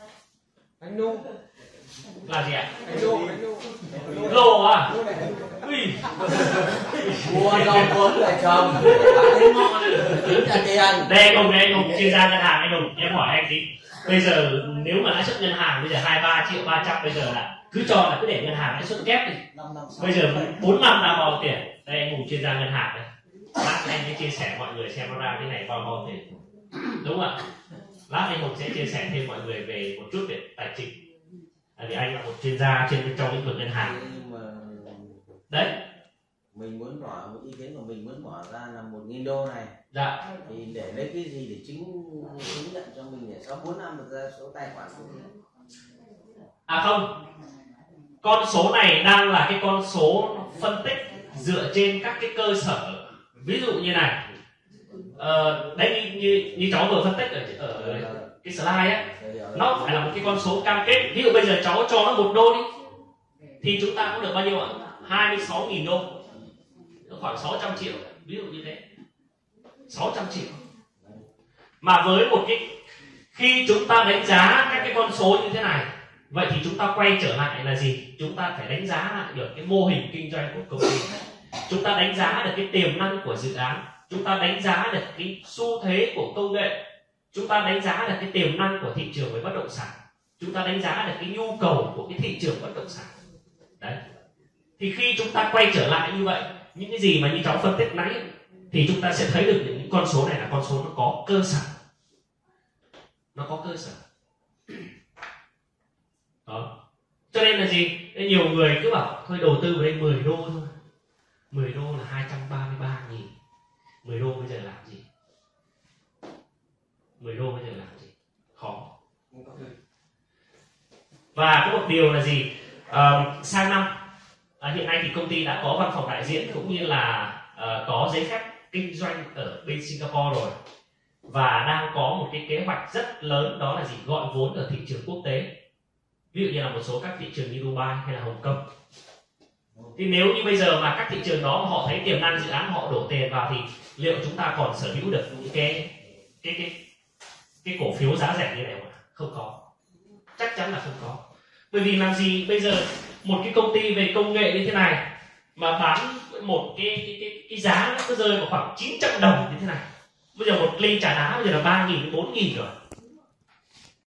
Anh Nô. Là gì ạ? Anh Nô, anh Nô. Lô à? Mua rau cuốn về trồng bán đến ngon kiếm ra tiền. Đây anh Hùng, đây anh Hùng chuyên gia ngân hàng. Anh Hùng em hỏi anh tí, bây giờ nếu mà lãi suất ngân hàng bây giờ hai ba triệu ba trăm, bây giờ là cứ cho là cứ để ngân hàng lãi suất kép đi, bây giờ bốn năm ra bao tiền? Đây anh Hùng chuyên gia ngân hàng đây, lát anh sẽ chia sẻ mọi người xem nó ra cái này bao bao tiền, đúng không ạ? Lát anh Hùng sẽ chia sẻ thêm mọi người về một chút về tài chính, vì anh là một chuyên gia trên trong lĩnh vực ngân hàng. Nhưng mà Đấy, mình muốn bỏ một ý kiến của mình muốn bỏ ra là một nghìn đô này, dạ, thì để lấy cái gì để chứng chứng nhận cho mình để sau bốn năm được ra số tài khoản của mình? à không, con số này đang là cái con số phân tích dựa trên các cái cơ sở, ví dụ như này, ờ, đấy như, như như cháu vừa phân tích ở, ở cái slide ấy, nó phải là một cái con số cam kết. Ví dụ bây giờ cháu cho nó một đô đi, thì chúng ta cũng được bao nhiêu ạ? hai mươi sáu nghìn đô, khoảng sáu trăm triệu, ví dụ như thế, sáu trăm triệu. Mà với một cái, khi chúng ta đánh giá các cái con số như thế này, vậy thì chúng ta quay trở lại là gì? Chúng ta phải đánh giá lại được cái mô hình kinh doanh của công ty, chúng ta đánh giá được cái tiềm năng của dự án, chúng ta đánh giá được cái xu thế của công nghệ, chúng ta đánh giá được cái tiềm năng của thị trường về bất động sản, chúng ta đánh giá được cái nhu cầu của cái thị trường bất động sản. Đấy, thì khi chúng ta quay trở lại như vậy, những cái gì mà như cháu phân tích nãy, thì chúng ta sẽ thấy được những con số này là con số nó có cơ sở, nó có cơ sở. Đó, cho nên là gì? Nhiều người cứ bảo thôi đầu tư vào đây mười đô thôi, mười đô là hai trăm ba mươi ba nghìn, mười đô bây giờ làm gì? mười đô bây giờ làm gì? Khó. Và có một điều là gì? À, sang năm, à, hiện nay thì công ty đã có văn phòng đại diện cũng như là à, có giấy phép kinh doanh ở bên Singapore rồi, và đang có một cái kế hoạch rất lớn, đó là gì? Gọi vốn ở thị trường quốc tế, ví dụ như là một số các thị trường như Dubai hay là Hồng Kông. Thì nếu như bây giờ mà các thị trường đó họ thấy tiềm năng dự án, họ đổ tiền vào, thì liệu chúng ta còn sở hữu được những cái cái cái cái cổ phiếu giá rẻ như này không? Không có, chắc chắn là không có. Bởi vì làm gì bây giờ một cái công ty về công nghệ như thế này mà bán một cái cái cái, cái giá nó cứ rơi vào khoảng chín trăm đồng như thế này, bây giờ một ly trà đá bây giờ là ba nghìn đến bốn nghìn rồi,